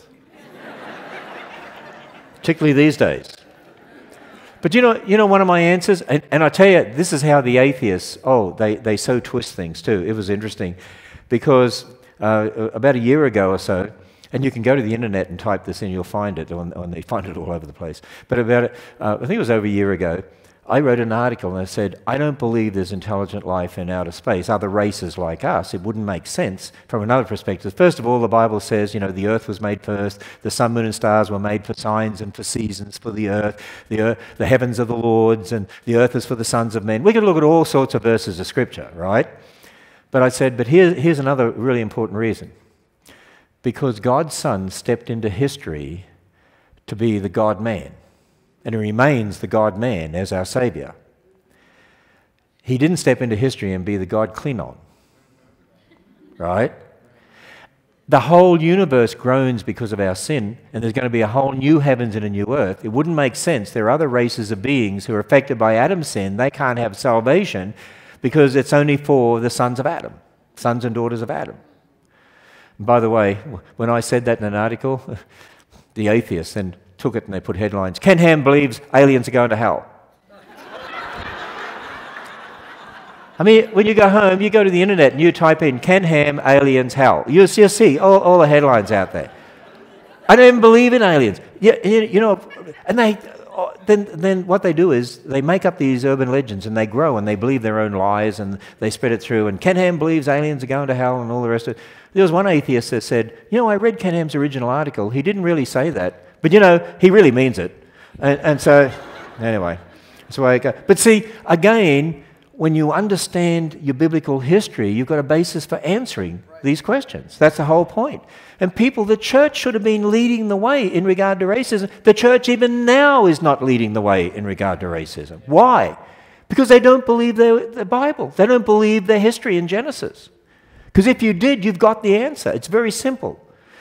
A: Particularly these days. But you know, you know one of my answers, and, and I tell you, this is how the atheists, oh, they, they so twist things too. It was interesting because uh, about a year ago or so, and you can go to the internet and type this in, you'll find it, and they find it all over the place. But about, uh, I think it was over a year ago, I wrote an article and I said, I don't believe there's intelligent life in outer space, other races like us. It wouldn't make sense from another perspective. First of all, the Bible says, you know, the earth was made first, the sun, moon, and stars were made for signs and for seasons for the earth, the, earth, the heavens are the Lord's, and the earth is for the sons of men. We could look at all sorts of verses of Scripture, right? But I said, but here, here's another really important reason. Because God's Son stepped into history to be the God-man. And he remains the God-man as our Saviour. He didn't step into history and be the God-Klingon, right? the whole universe groans because of our sin, and there's going to be a whole new heavens and a new earth. It wouldn't make sense. There are other races of beings who are affected by Adam's sin. They can't have salvation because it's only for the sons of Adam, sons and daughters of Adam. And by the way, when I said that in an article, the atheists then took it and they put headlines, Ken Ham believes aliens are going to hell. I mean, when you go home, you go to the internet and you type in Ken Ham, aliens, hell. You'll, you'll see all, all the headlines out there. I don't even believe in aliens. Yeah, you, you know, and they then then what they do is they make up these urban legends and they grow and they believe their own lies and they spread it through. And Ken Ham believes aliens are going to hell and all the rest of it. There was one atheist that said, you know, I read Ken Ham's original article. He didn't really say that, but you know, he really means it. And, and so, anyway, that's the way it goes. But see, again, when you understand your biblical history, you've got a basis for answering these questions. That's the whole point. And people, the church should have been leading the way in regard to racism. The church even now is not leading the way in regard to racism. Why? Because they don't believe their, the Bible. They don't believe their history in Genesis. Because if you did, you've got the answer. It's very simple.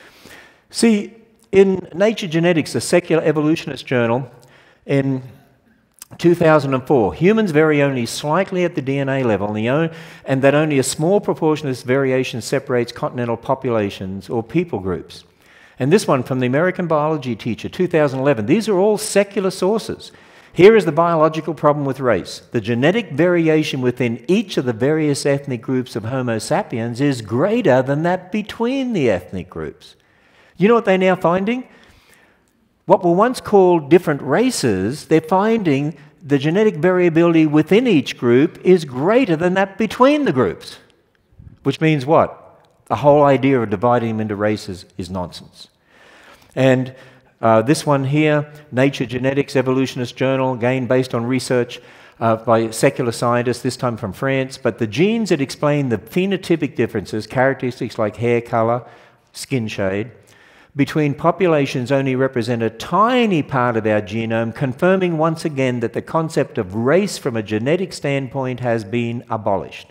A: See, in Nature Genetics, a secular evolutionist journal, in two thousand four, humans vary only slightly at the D N A level, and, the own, and that only a small proportion of this variation separates continental populations or people groups. And this one from the American biology teacher, two thousand eleven. These are all secular sources. Here is the biological problem with race. The genetic variation within each of the various ethnic groups of Homo sapiens is greater than that between the ethnic groups. You know what they're now finding? What were once called different races, they're finding the genetic variability within each group is greater than that between the groups. Which means what? The whole idea of dividing them into races is nonsense. And uh, this one here, Nature Genetics Evolutionist Journal, again based on research uh, by secular scientists, this time from France, but the genes that explain the phenotypic differences, characteristics like hair color, skin shade, between populations only represent a tiny part of our genome, confirming once again that the concept of race from a genetic standpoint has been abolished.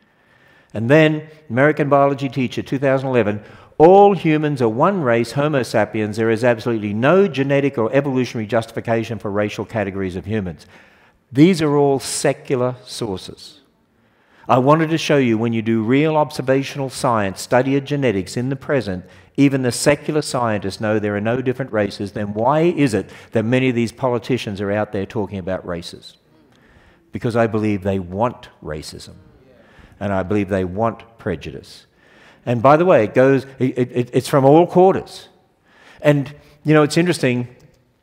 A: And then, American biology teacher, two thousand eleven, all humans are one race, Homo sapiens. There is absolutely no genetic or evolutionary justification for racial categories of humans. These are all secular sources. I wanted to show you when you do real observational science, study of genetics in the present, even the secular scientists know there are no different races, then why is it that many of these politicians are out there talking about races? Because I believe they want racism. And I believe they want prejudice. And by the way, it goes, it, it, it's from all quarters. And, you know, it's interesting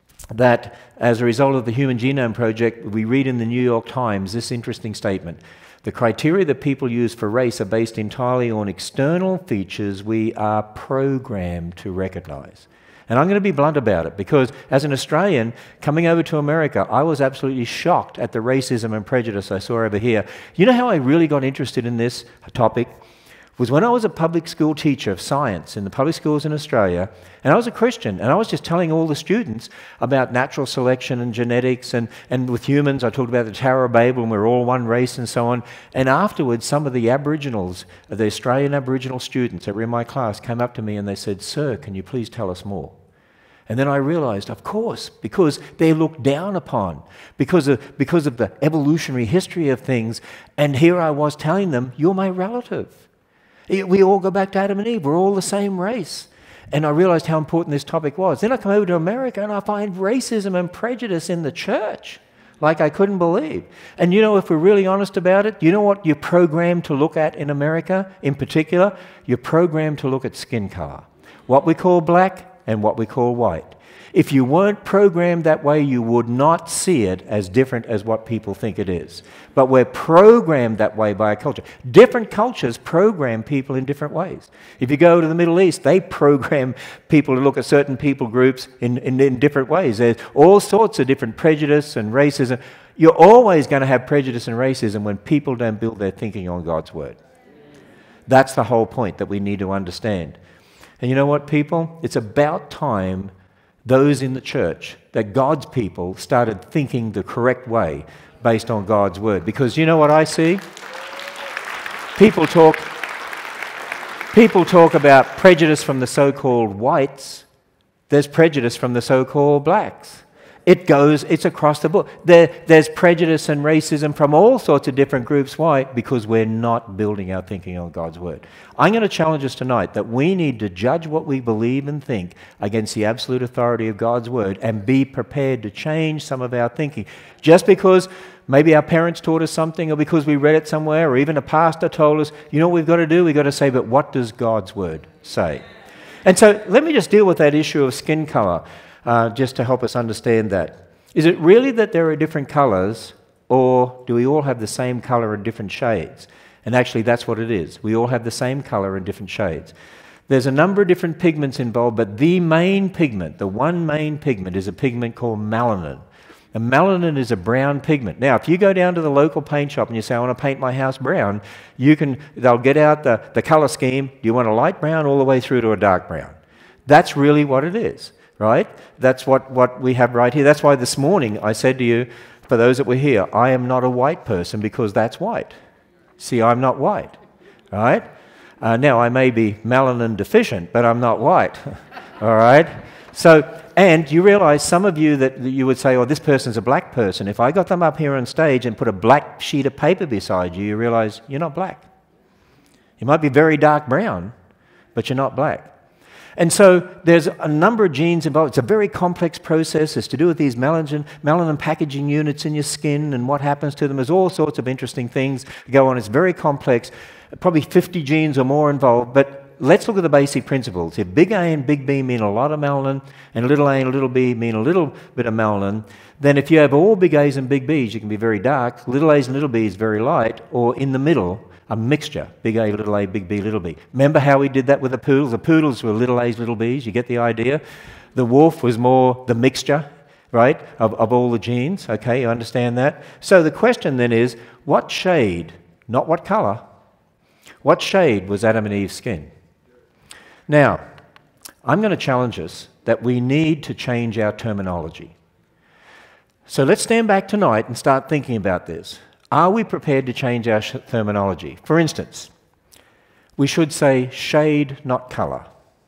A: that as a result of the Human Genome Project, we read in the New York Times this interesting statement. The criteria that people use for race are based entirely on external features we are programmed to recognize. And I'm going to be blunt about it because as an Australian coming over to America, I was absolutely shocked at the racism and prejudice I saw over here. You know how I really got interested in this topic? Was when I was a public school teacher of science in the public schools in Australia, and I was a Christian, and I was just telling all the students about natural selection and genetics, and, and with humans, I talked about the Tower of Babel, and we're all one race and so on. And afterwards, some of the Aboriginals, the Australian Aboriginal students that were in my class came up to me and they said, "Sir, can you please tell us more?" And then I realized, of course, because they're looked down upon, because of, because of the evolutionary history of things, and here I was telling them, "You're my relative. We all go back to Adam and Eve. We're all the same race." And I realized how important this topic was. Then I come over to America and I find racism and prejudice in the church like I couldn't believe. And you know, if we're really honest about it, you know what you're programmed to look at in America in particular? You're programmed to look at skin color. What we call black and what we call white. If you weren't programmed that way, you would not see it as different as what people think it is. But we're programmed that way by our culture. Different cultures program people in different ways. If you go to the Middle East, they program people to look at certain people groups in, in, in different ways. There's all sorts of different prejudice and racism. You're always going to have prejudice and racism when people don't build their thinking on God's Word. That's the whole point that we need to understand. And you know what, people? It's about time those in the church, that God's people started thinking the correct way based on God's Word. Because you know what I see? People talk, people talk about prejudice from the so-called whites, there's prejudice from the so-called blacks. It goes, it's across the board. There, there's prejudice and racism from all sorts of different groups. Why? Because we're not building our thinking on God's Word. I'm going to challenge us tonight that we need to judge what we believe and think against the absolute authority of God's Word and be prepared to change some of our thinking. Just because maybe our parents taught us something, or because we read it somewhere, or even a pastor told us, you know what we've got to do? We've got to say, but what does God's Word say? And so let me just deal with that issue of skin colour. Uh, just to help us understand that. Is it really that there are different colours, or do we all have the same colour in different shades? And actually that's what it is. We all have the same colour in different shades. There's a number of different pigments involved, but the main pigment, the one main pigment, is a pigment called melanin. And melanin is a brown pigment. Now, if you go down to the local paint shop and you say, I want to paint my house brown, you can, they'll get out the, the colour scheme. Do you want a light brown all the way through to a dark brown? That's really what it is. Right? That's what, what we have right here. That's why this morning I said to you, for those that were here, I am not a white person because that's white. See, I'm not white. Right? Uh, now, I may be melanin deficient, but I'm not white. All right? So, and you realize some of you that you would say, oh, this person's a black person. If I got them up here on stage and put a black sheet of paper beside you, you realize you're not black. You might be very dark brown, but you're not black. And so there's a number of genes involved. It's a very complex process. It's to do with these melanin, melanin packaging units in your skin and what happens to them. There's all sorts of interesting things that go on. It's very complex, probably fifty genes or more involved. But let's look at the basic principles. If big A and big B mean a lot of melanin, and little a and little b mean a little bit of melanin, then if you have all big A's and big B's, you can be very dark. Little a's and little b's very light, or in the middle, a mixture, big A, little a, big B, little b. Remember how we did that with the poodles? The poodles were little a's, little b's. You get the idea? The wolf was more the mixture, right, of, of all the genes. Okay, you understand that? So the question then is, what shade, not what colour, what shade was Adam and Eve's skin? Now, I'm going to challenge us that we need to change our terminology. So let's stand back tonight and start thinking about this. Are we prepared to change our terminology? For instance, we should say shade, not colour.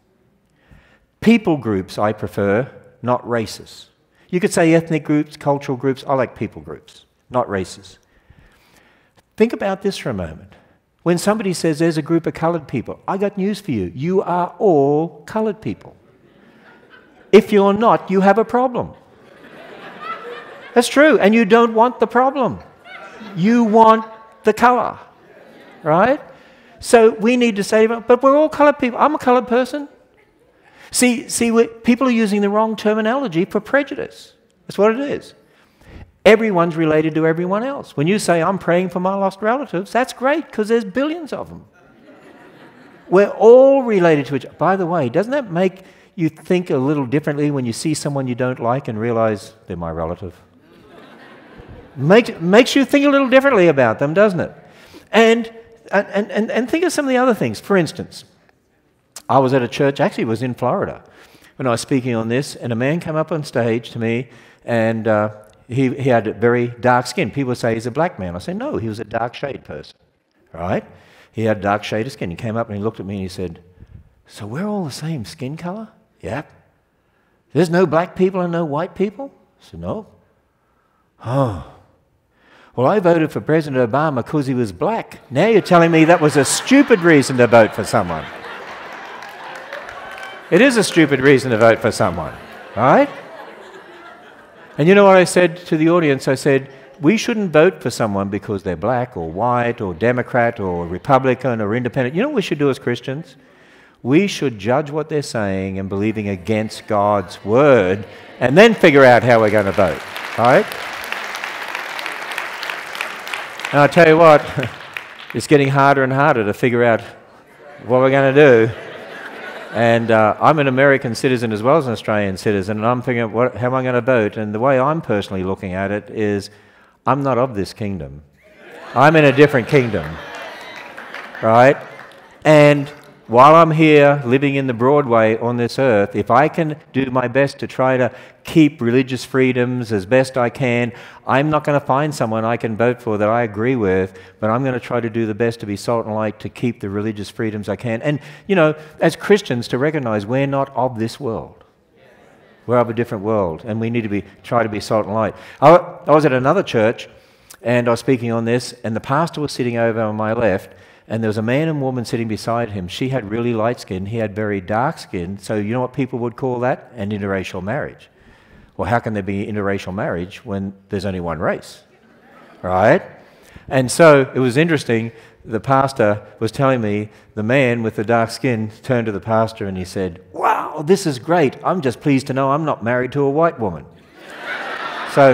A: People groups, I prefer, not races. You could say ethnic groups, cultural groups. I like people groups, not races. Think about this for a moment. When somebody says there's a group of coloured people, I got news for you. You are all coloured people. If you're not, you have a problem. That's true, and you don't want the problem. You want the colour, right? So we need to say, but we're all coloured people. I'm a coloured person. See, see, we, people are using the wrong terminology for prejudice. That's what it is. Everyone's related to everyone else. When you say, I'm praying for my lost relatives, that's great because there's billions of them. We're all related to each other. By the way, doesn't that make you think a little differently when you see someone you don't like and realize they're my relative? Makes, makes you think a little differently about them, doesn't it? And, and, and, and think of some of the other things. For instance, I was at a church, actually it was in Florida, when I was speaking on this, and a man came up on stage to me, and uh, he, he had very dark skin. People say he's a black man. I said, no, he was a dark shade person, right? He had a dark shade of skin. He came up and he looked at me and he said, so we're all the same skin color? Yep. There's no black people and no white people? I said, no. Oh. Well, I voted for President Obama because he was black. Now you're telling me that was a stupid reason to vote for someone. It is a stupid reason to vote for someone, right? And you know what I said to the audience? I said, we shouldn't vote for someone because they're black or white or Democrat or Republican or independent. You know what we should do as Christians? We should judge what they're saying and believing against God's word and then figure out how we're going to vote, right? And I'll tell you what, it's getting harder and harder to figure out what we're going to do. And uh, I'm an American citizen as well as an Australian citizen, and I'm figuring out what, how am I going to vote? And the way I'm personally looking at it is, I'm not of this kingdom. I'm in a different kingdom, right? And while I'm here living in the Broadway on this earth, if I can do my best to try to keep religious freedoms as best I can, I'm not going to find someone I can vote for that I agree with, but I'm going to try to do the best to be salt and light to keep the religious freedoms I can. And, you know, as Christians, to recognize we're not of this world. We're of a different world, and we need to be try to be salt and light. I, I was at another church, and I was speaking on this, and the pastor was sitting over on my left, and there was a man and woman sitting beside him. She had really light skin. He had very dark skin. So you know what people would call that? An interracial marriage. Well, how can there be interracial marriage when there's only one race? Right? And so it was interesting. The pastor was telling me the man with the dark skin turned to the pastor and he said, "Wow, this is great. I'm just pleased to know I'm not married to a white woman." so...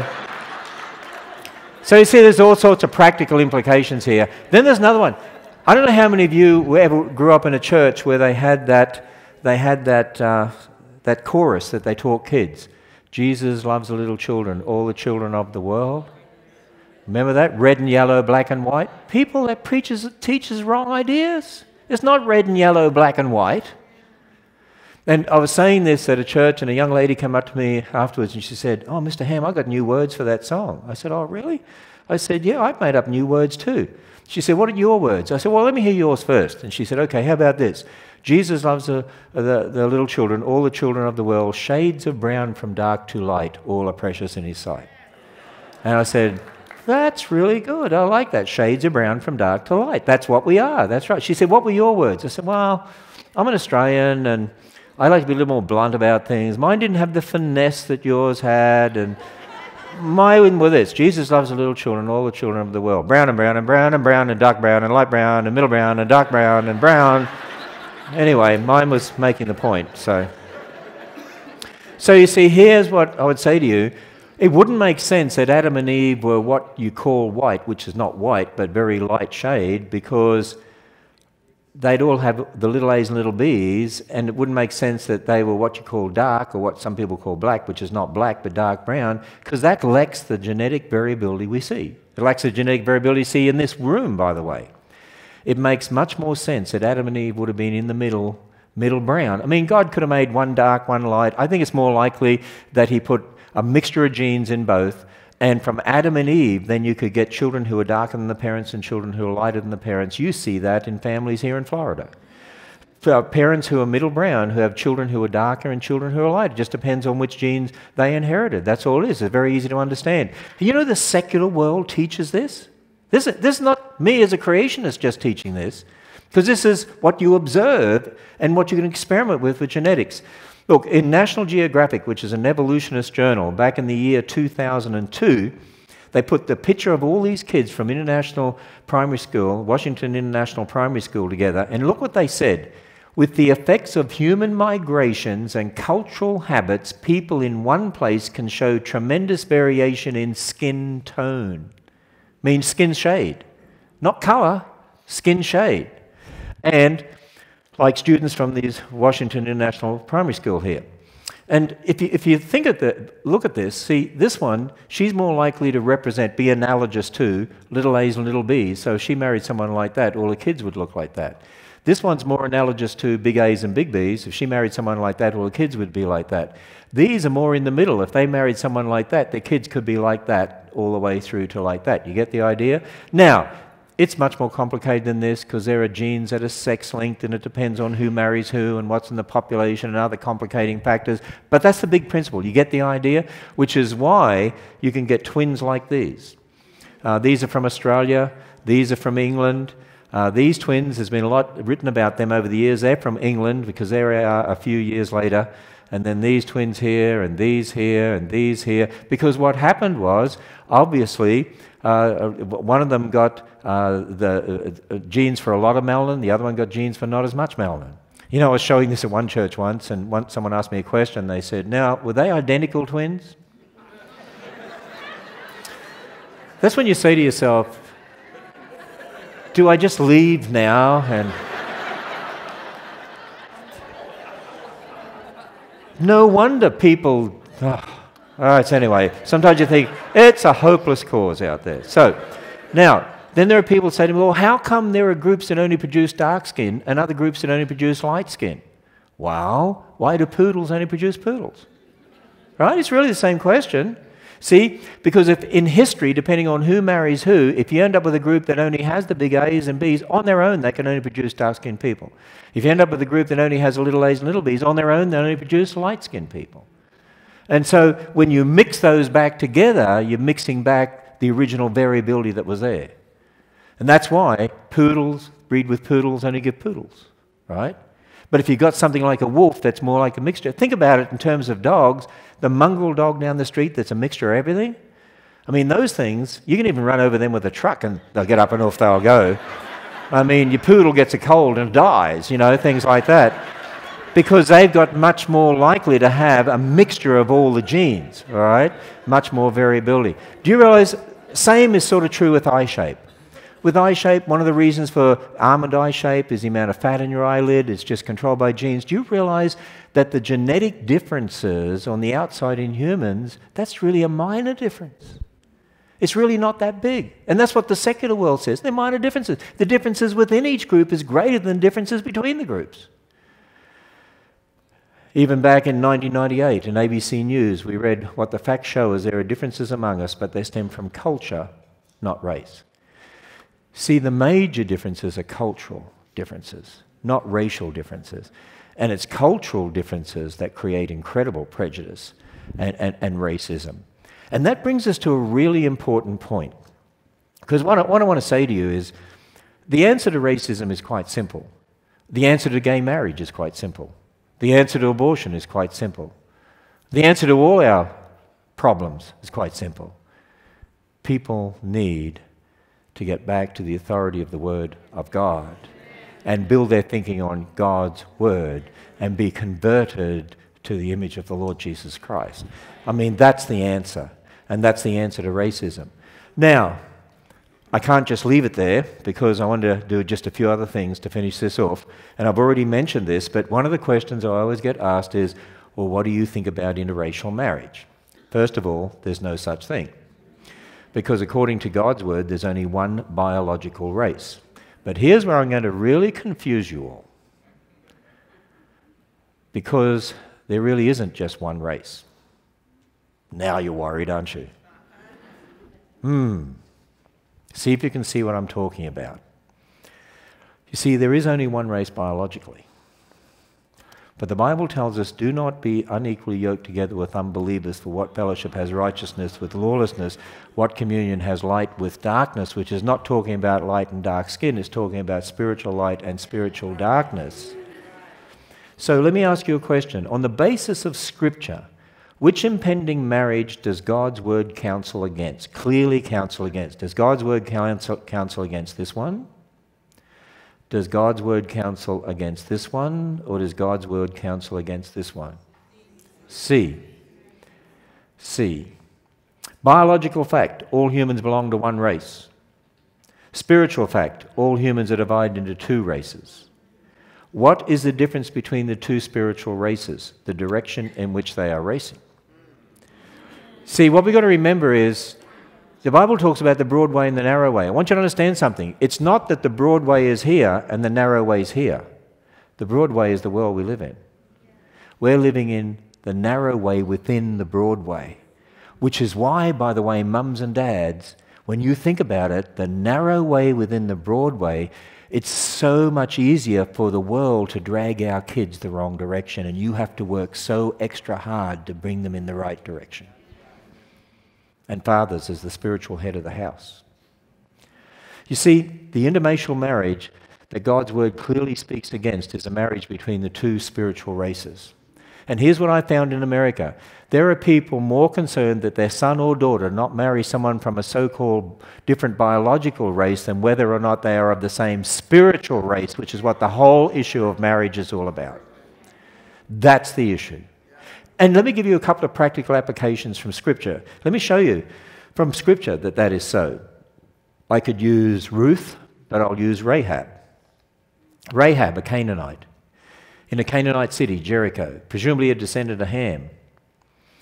A: So you see, there's all sorts of practical implications here. Then there's another one. I don't know how many of you ever grew up in a church where they had that, they had that, uh, that chorus that they taught kids. Jesus loves the little children, all the children of the world. Remember that? Red and yellow, black and white. People that preaches, teaches wrong ideas. It's not red and yellow, black and white. And I was saying this at a church, and a young lady came up to me afterwards, and she said, "Oh, Mister Ham, I got new words for that song." I said, "Oh, really?" I said, "Yeah, I've made up new words too." She said, "What are your words?" I said, "Well, let me hear yours first." And she said, "Okay, how about this? Jesus loves the, the, the little children, all the children of the world, shades of brown from dark to light, all are precious in his sight." And I said, "That's really good. I like that. Shades of brown from dark to light. That's what we are. That's right." She said, "What were your words?" I said, "Well, I'm an Australian, and I like to be a little more blunt about things. Mine didn't have the finesse that yours had, and mine were this: Jesus loves the little children, all the children of the world. Brown and brown and brown and brown and dark brown and light brown and middle brown and dark brown and brown." Anyway, mine was making the point. So, so you see, here's what I would say to you. It wouldn't make sense that Adam and Eve were what you call white, which is not white, but very light shade, because they'd all have the little a's and little b's, and it wouldn't make sense that they were what you call dark, or what some people call black, which is not black but dark brown, because that lacks the genetic variability we see. It lacks the genetic variability you see in this room, by the way. It makes much more sense that Adam and Eve would have been in the middle, middle brown. I mean, God could have made one dark, one light. I think it's more likely that he put a mixture of genes in both, and from Adam and Eve, then you could get children who are darker than the parents and children who are lighter than the parents. You see that in families here in Florida. For parents who are middle brown, who have children who are darker and children who are lighter. It just depends on which genes they inherited. That's all it is. It's very easy to understand. You know the secular world teaches this? This, this is not me as a creationist just teaching this, because this is what you observe and what you can experiment with with genetics. Look, in National Geographic, which is an evolutionist journal, back in the year two thousand two, they put the picture of all these kids from International Primary School, Washington International Primary School together, and look what they said. With the effects of human migrations and cultural habits, people in one place can show tremendous variation in skin tone. Means skin shade. Not colour, skin shade. And like students from these Washington International Primary School here. And if you, if you think at the, look at this, see, this one, she's more likely to represent, be analogous to little a's and little b's, so if she married someone like that, all her kids would look like that. This one's more analogous to big A's and big B's. If she married someone like that, all her kids would be like that. These are more in the middle. If they married someone like that, their kids could be like that all the way through to like that. You get the idea? Now, it's much more complicated than this, because there are genes that are sex-linked, and it depends on who marries who and what's in the population and other complicating factors. But that's the big principle. You get the idea? Which is why you can get twins like these. Uh, these are from Australia. These are from England. Uh, these twins, there's been a lot written about them over the years. They're from England, because they are a few years later. And then these twins here, and these here, and these here. Because what happened was, obviously, uh, one of them got uh, the uh, genes for a lot of melanin, the other one got genes for not as much melanin. You know, I was showing this at one church once, and once someone asked me a question. They said, "Now, were they identical twins?" That's when you say to yourself, do I just leave now and... No wonder people... Oh, all right, so anyway, sometimes you think, it's a hopeless cause out there. So, now, Then there are people who say to me, well, how come there are groups that only produce dark skin and other groups that only produce light skin? Well, why do poodles only produce poodles? Right? It's really the same question. See, because if in history, depending on who marries who, if you end up with a group that only has the big A's and B's, on their own they can only produce dark-skinned people. If you end up with a group that only has a little A's and little B's, on their own they only produce light-skinned people. And so when you mix those back together, you're mixing back the original variability that was there. And that's why poodles breed with poodles only give poodles, right? But if you've got something like a wolf that's more like a mixture, think about it in terms of dogs. The mongrel dog down the street that's a mixture of everything, I mean, those things, you can even run over them with a truck and they'll get up and off they'll go. I mean, your poodle gets a cold and dies, you know, things like that. Because they've got much more likely to have a mixture of all the genes, all right? Much more variability. Do you realize, same is sort of true with eye shape. With eye shape, one of the reasons for almond eye shape is the amount of fat in your eyelid. It's just controlled by genes. Do you realize that the genetic differences on the outside in humans, that's really a minor difference? It's really not that big. And that's what the secular world says. They're minor differences. The differences within each group is greater than differences between the groups. Even back in nineteen ninety-eight in A B C News, we read what the facts show is there are differences among us, but they stem from culture, not race. See, the major differences are cultural differences, not racial differences. And it's cultural differences that create incredible prejudice and, and, and racism. And that brings us to a really important point. Because what I, what I want to say to you is, the answer to racism is quite simple. The answer to gay marriage is quite simple. The answer to abortion is quite simple. The answer to all our problems is quite simple. People need to get back to the authority of the Word of God and build their thinking on God's Word and be converted to the image of the Lord Jesus Christ. I mean, that's the answer, and that's the answer to racism. Now, I can't just leave it there because I want to do just a few other things to finish this off. And I've already mentioned this, but one of the questions I always get asked is, well, what do you think about interracial marriage? First of all, there's no such thing. Because according to God's Word, there's only one biological race. But here's where I'm going to really confuse you all. Because there really isn't just one race. Now you're worried, aren't you? Hmm. See if you can see what I'm talking about. You see, there is only one race biologically. But the Bible tells us, do not be unequally yoked together with unbelievers, for what fellowship has righteousness with lawlessness? What communion has light with darkness? Which is not talking about light and dark skin, it's talking about spiritual light and spiritual darkness. So let me ask you a question. On the basis of Scripture, which impending marriage does God's Word counsel against? Clearly counsel against. Does God's Word counsel, counsel against this one? Does God's Word counsel against this one, or does God's Word counsel against this one? C. C. Biological fact, all humans belong to one race. Spiritual fact, all humans are divided into two races. What is the difference between the two spiritual races? The direction in which they are racing. See, what we've got to remember is, the Bible talks about the broad way and the narrow way. I want you to understand something. It's not that the broad way is here and the narrow way is here. The broad way is the world we live in. We're living in the narrow way within the broad way, which is why, by the way, mums and dads, when you think about it, the narrow way within the broad way, it's so much easier for the world to drag our kids the wrong direction, and you have to work so extra hard to bring them in the right direction. And fathers as the spiritual head of the house. You see, the interracial marriage that God's Word clearly speaks against is a marriage between the two spiritual races. And here's what I found in America. There are people more concerned that their son or daughter not marry someone from a so-called different biological race than whether or not they are of the same spiritual race, which is what the whole issue of marriage is all about. That's the issue. And let me give you a couple of practical applications from Scripture. Let me show you from Scripture that that is so. I could use Ruth, but I'll use Rahab. Rahab, a Canaanite, in a Canaanite city, Jericho, presumably a descendant of Ham.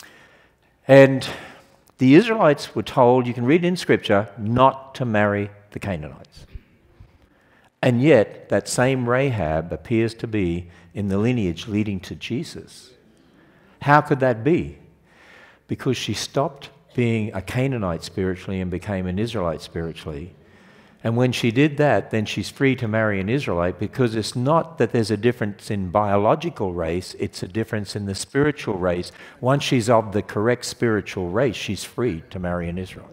A: And the Israelites were told, you can read in Scripture, not to marry the Canaanites. And yet, that same Rahab appears to be in the lineage leading to Jesus. How could that be? Because she stopped being a Canaanite spiritually and became an Israelite spiritually. And when she did that, then she's free to marry an Israelite, because it's not that there's a difference in biological race, it's a difference in the spiritual race. Once she's of the correct spiritual race, she's free to marry an Israelite.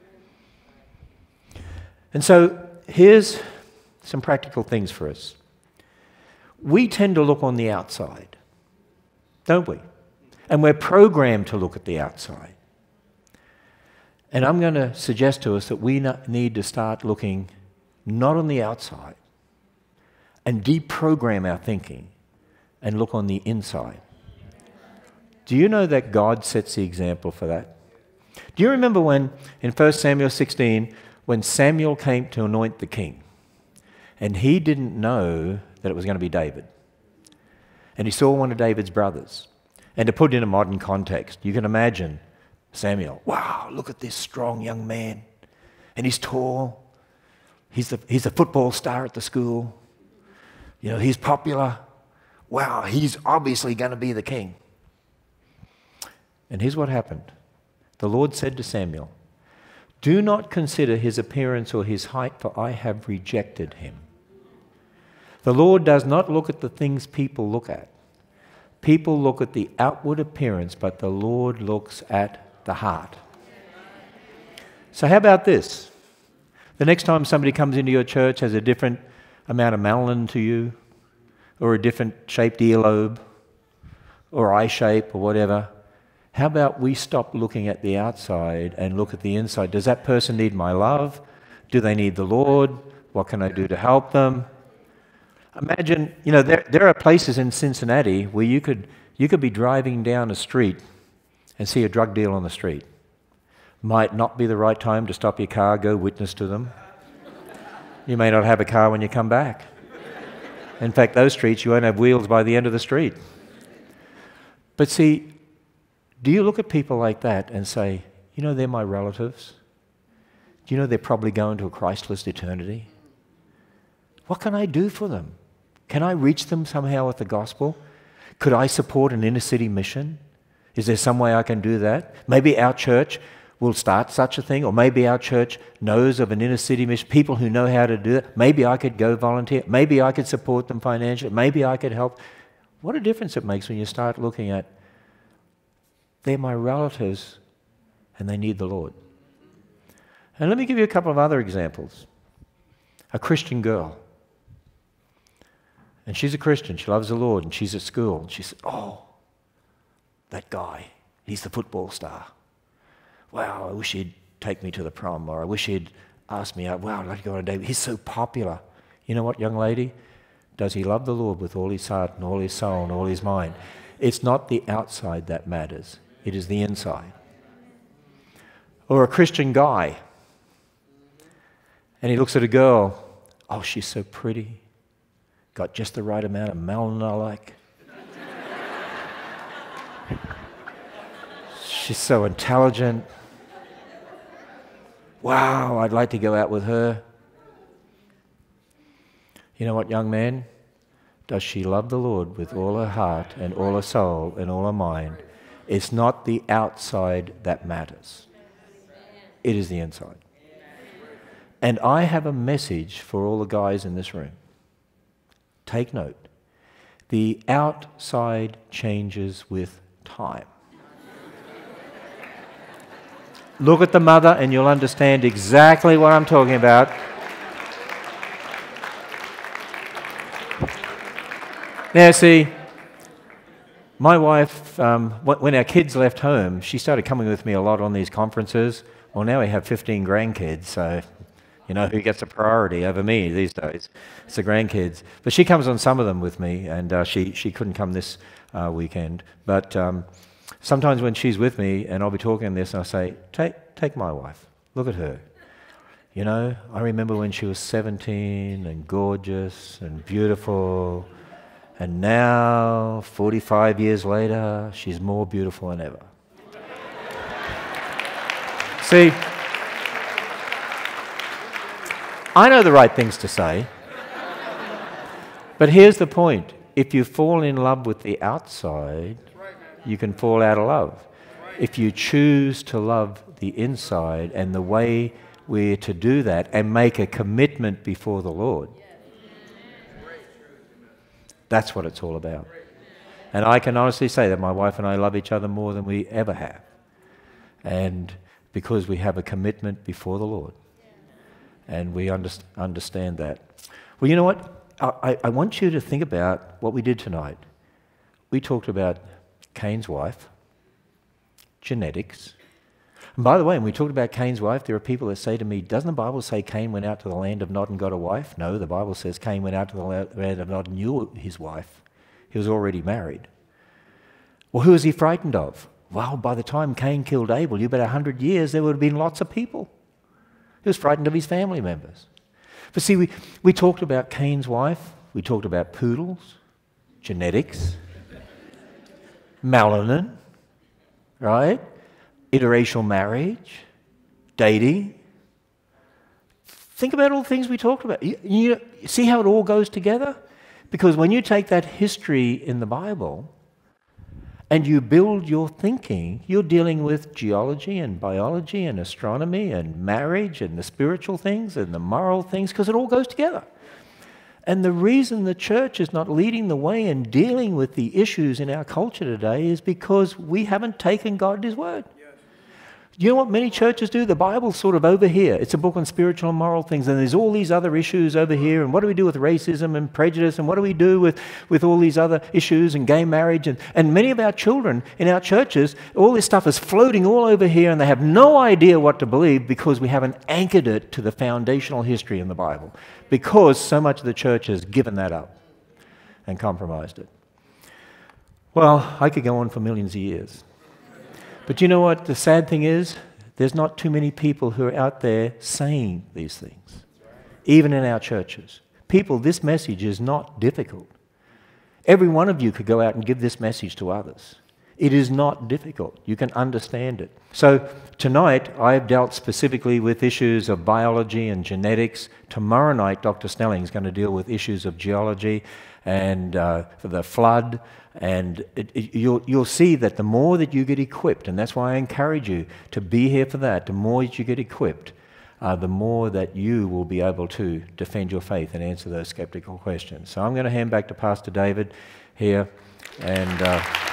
A: And so here's some practical things for us. We tend to look on the outside, don't we? And we're programmed to look at the outside. And I'm going to suggest to us that we need to start looking not on the outside and deprogram our thinking and look on the inside. Do you know that God sets the example for that? Do you remember when, in First Samuel sixteen, when Samuel came to anoint the king, and he didn't know that it was going to be David, and he saw one of David's brothers? And to put it in a modern context, you can imagine Samuel, wow, look at this strong young man. And he's tall. He's the, he's a football star at the school. You know, he's popular. Wow, he's obviously going to be the king. And here's what happened. The Lord said to Samuel, do not consider his appearance or his height, for I have rejected him. The Lord does not look at the things people look at. People look at the outward appearance, but the Lord looks at the heart. So how about this? The next time somebody comes into your church, has a different amount of melanin to you, or a different shaped earlobe, or eye shape, or whatever, how about we stop looking at the outside and look at the inside? Does that person need my love? Do they need the Lord? What can I do to help them? Imagine, you know, there, there are places in Cincinnati where you could, you could be driving down a street and see a drug deal on the street. Might not be the right time to stop your car, go witness to them. You may not have a car when you come back. In fact, those streets, you won't have wheels by the end of the street. But see, do you look at people like that and say, you know, they're my relatives? Do you know they're probably going to a Christless eternity? What can I do for them? Can I reach them somehow with the gospel? Could I support an inner city mission? Is there some way I can do that? Maybe our church will start such a thing, or maybe our church knows of an inner city mission, people who know how to do that. Maybe I could go volunteer. Maybe I could support them financially. Maybe I could help. What a difference it makes when you start looking at, they're my relatives and they need the Lord. And let me give you a couple of other examples. A Christian girl. And she's a Christian, she loves the Lord, and she's at school. And she said, oh, that guy, he's the football star. Wow, I wish he'd take me to the prom, or I wish he'd ask me out. Wow, I'd like to go on a date. He's so popular. You know what, young lady? Does he love the Lord with all his heart and all his soul and all his mind? It's not the outside that matters. It is the inside. Or a Christian guy, and he looks at a girl. Oh, she's so pretty. Got just the right amount of melanin I like. She's so intelligent. Wow, I'd like to go out with her. You know what, young man? Does she love the Lord with all her heart and all her soul and all her mind? It's not the outside that matters. It is the inside. And I have a message for all the guys in this room. Take note. The outside changes with time. Look at the mother and you'll understand exactly what I'm talking about. Now see, my wife, um, when our kids left home, she started coming with me a lot on these conferences. Well, now we have fifteen grandkids, so you know who gets a priority over me these days? It's the grandkids. But she comes on some of them with me, and uh, she, she couldn't come this uh, weekend. But um, sometimes when she's with me and I'll be talking this, and I'll say, take, take my wife. Look at her. You know, I remember when she was seventeen and gorgeous and beautiful, and now, forty-five years later, she's more beautiful than ever. See, I know the right things to say. But here's the point. If you fall in love with the outside, you can fall out of love. If you choose to love the inside, and the way we're to do that and make a commitment before the Lord, that's what it's all about. And I can honestly say that my wife and I love each other more than we ever have. And because we have a commitment before the Lord. And we underst- understand that. Well, you know what? I, I want you to think about what we did tonight. We talked about Cain's wife, genetics. And by the way, when we talked about Cain's wife, there are people that say to me, doesn't the Bible say Cain went out to the land of Nod and got a wife? No, the Bible says Cain went out to the land of Nod and knew his wife. He was already married. Well, who was he frightened of? Well, by the time Cain killed Abel, you bet a hundred years there would have been lots of people. He was frightened of his family members. But see, we, we talked about Cain's wife. We talked about poodles, genetics, melanin, right? Interracial marriage, dating. Think about all the things we talked about. You, you see how it all goes together? Because when you take that history in the Bible and you build your thinking, you're dealing with geology and biology and astronomy and marriage and the spiritual things and the moral things, because it all goes together. And the reason the church is not leading the way in dealing with the issues in our culture today is because we haven't taken God at His word. You know what many churches do? The Bible's sort of over here. It's a book on spiritual and moral things, and there's all these other issues over here, and what do we do with racism and prejudice, and what do we do with, with all these other issues and gay marriage, and, and many of our children in our churches, all this stuff is floating all over here, and they have no idea what to believe because we haven't anchored it to the foundational history in the Bible, because so much of the church has given that up and compromised it. Well, I could go on for millions of years. But you know what the sad thing is? There's not too many people who are out there saying these things, even in our churches. People, this message is not difficult. Every one of you could go out and give this message to others. It is not difficult. You can understand it. So tonight, I've dealt specifically with issues of biology and genetics. Tomorrow night, Doctor Snelling is going to deal with issues of geology and uh, the flood. And it, it, you'll, you'll see that the more that you get equipped, and that's why I encourage you to be here for that, the more that you get equipped, uh, the more that you will be able to defend your faith and answer those skeptical questions. So I'm going to hand back to Pastor David here. And... Uh,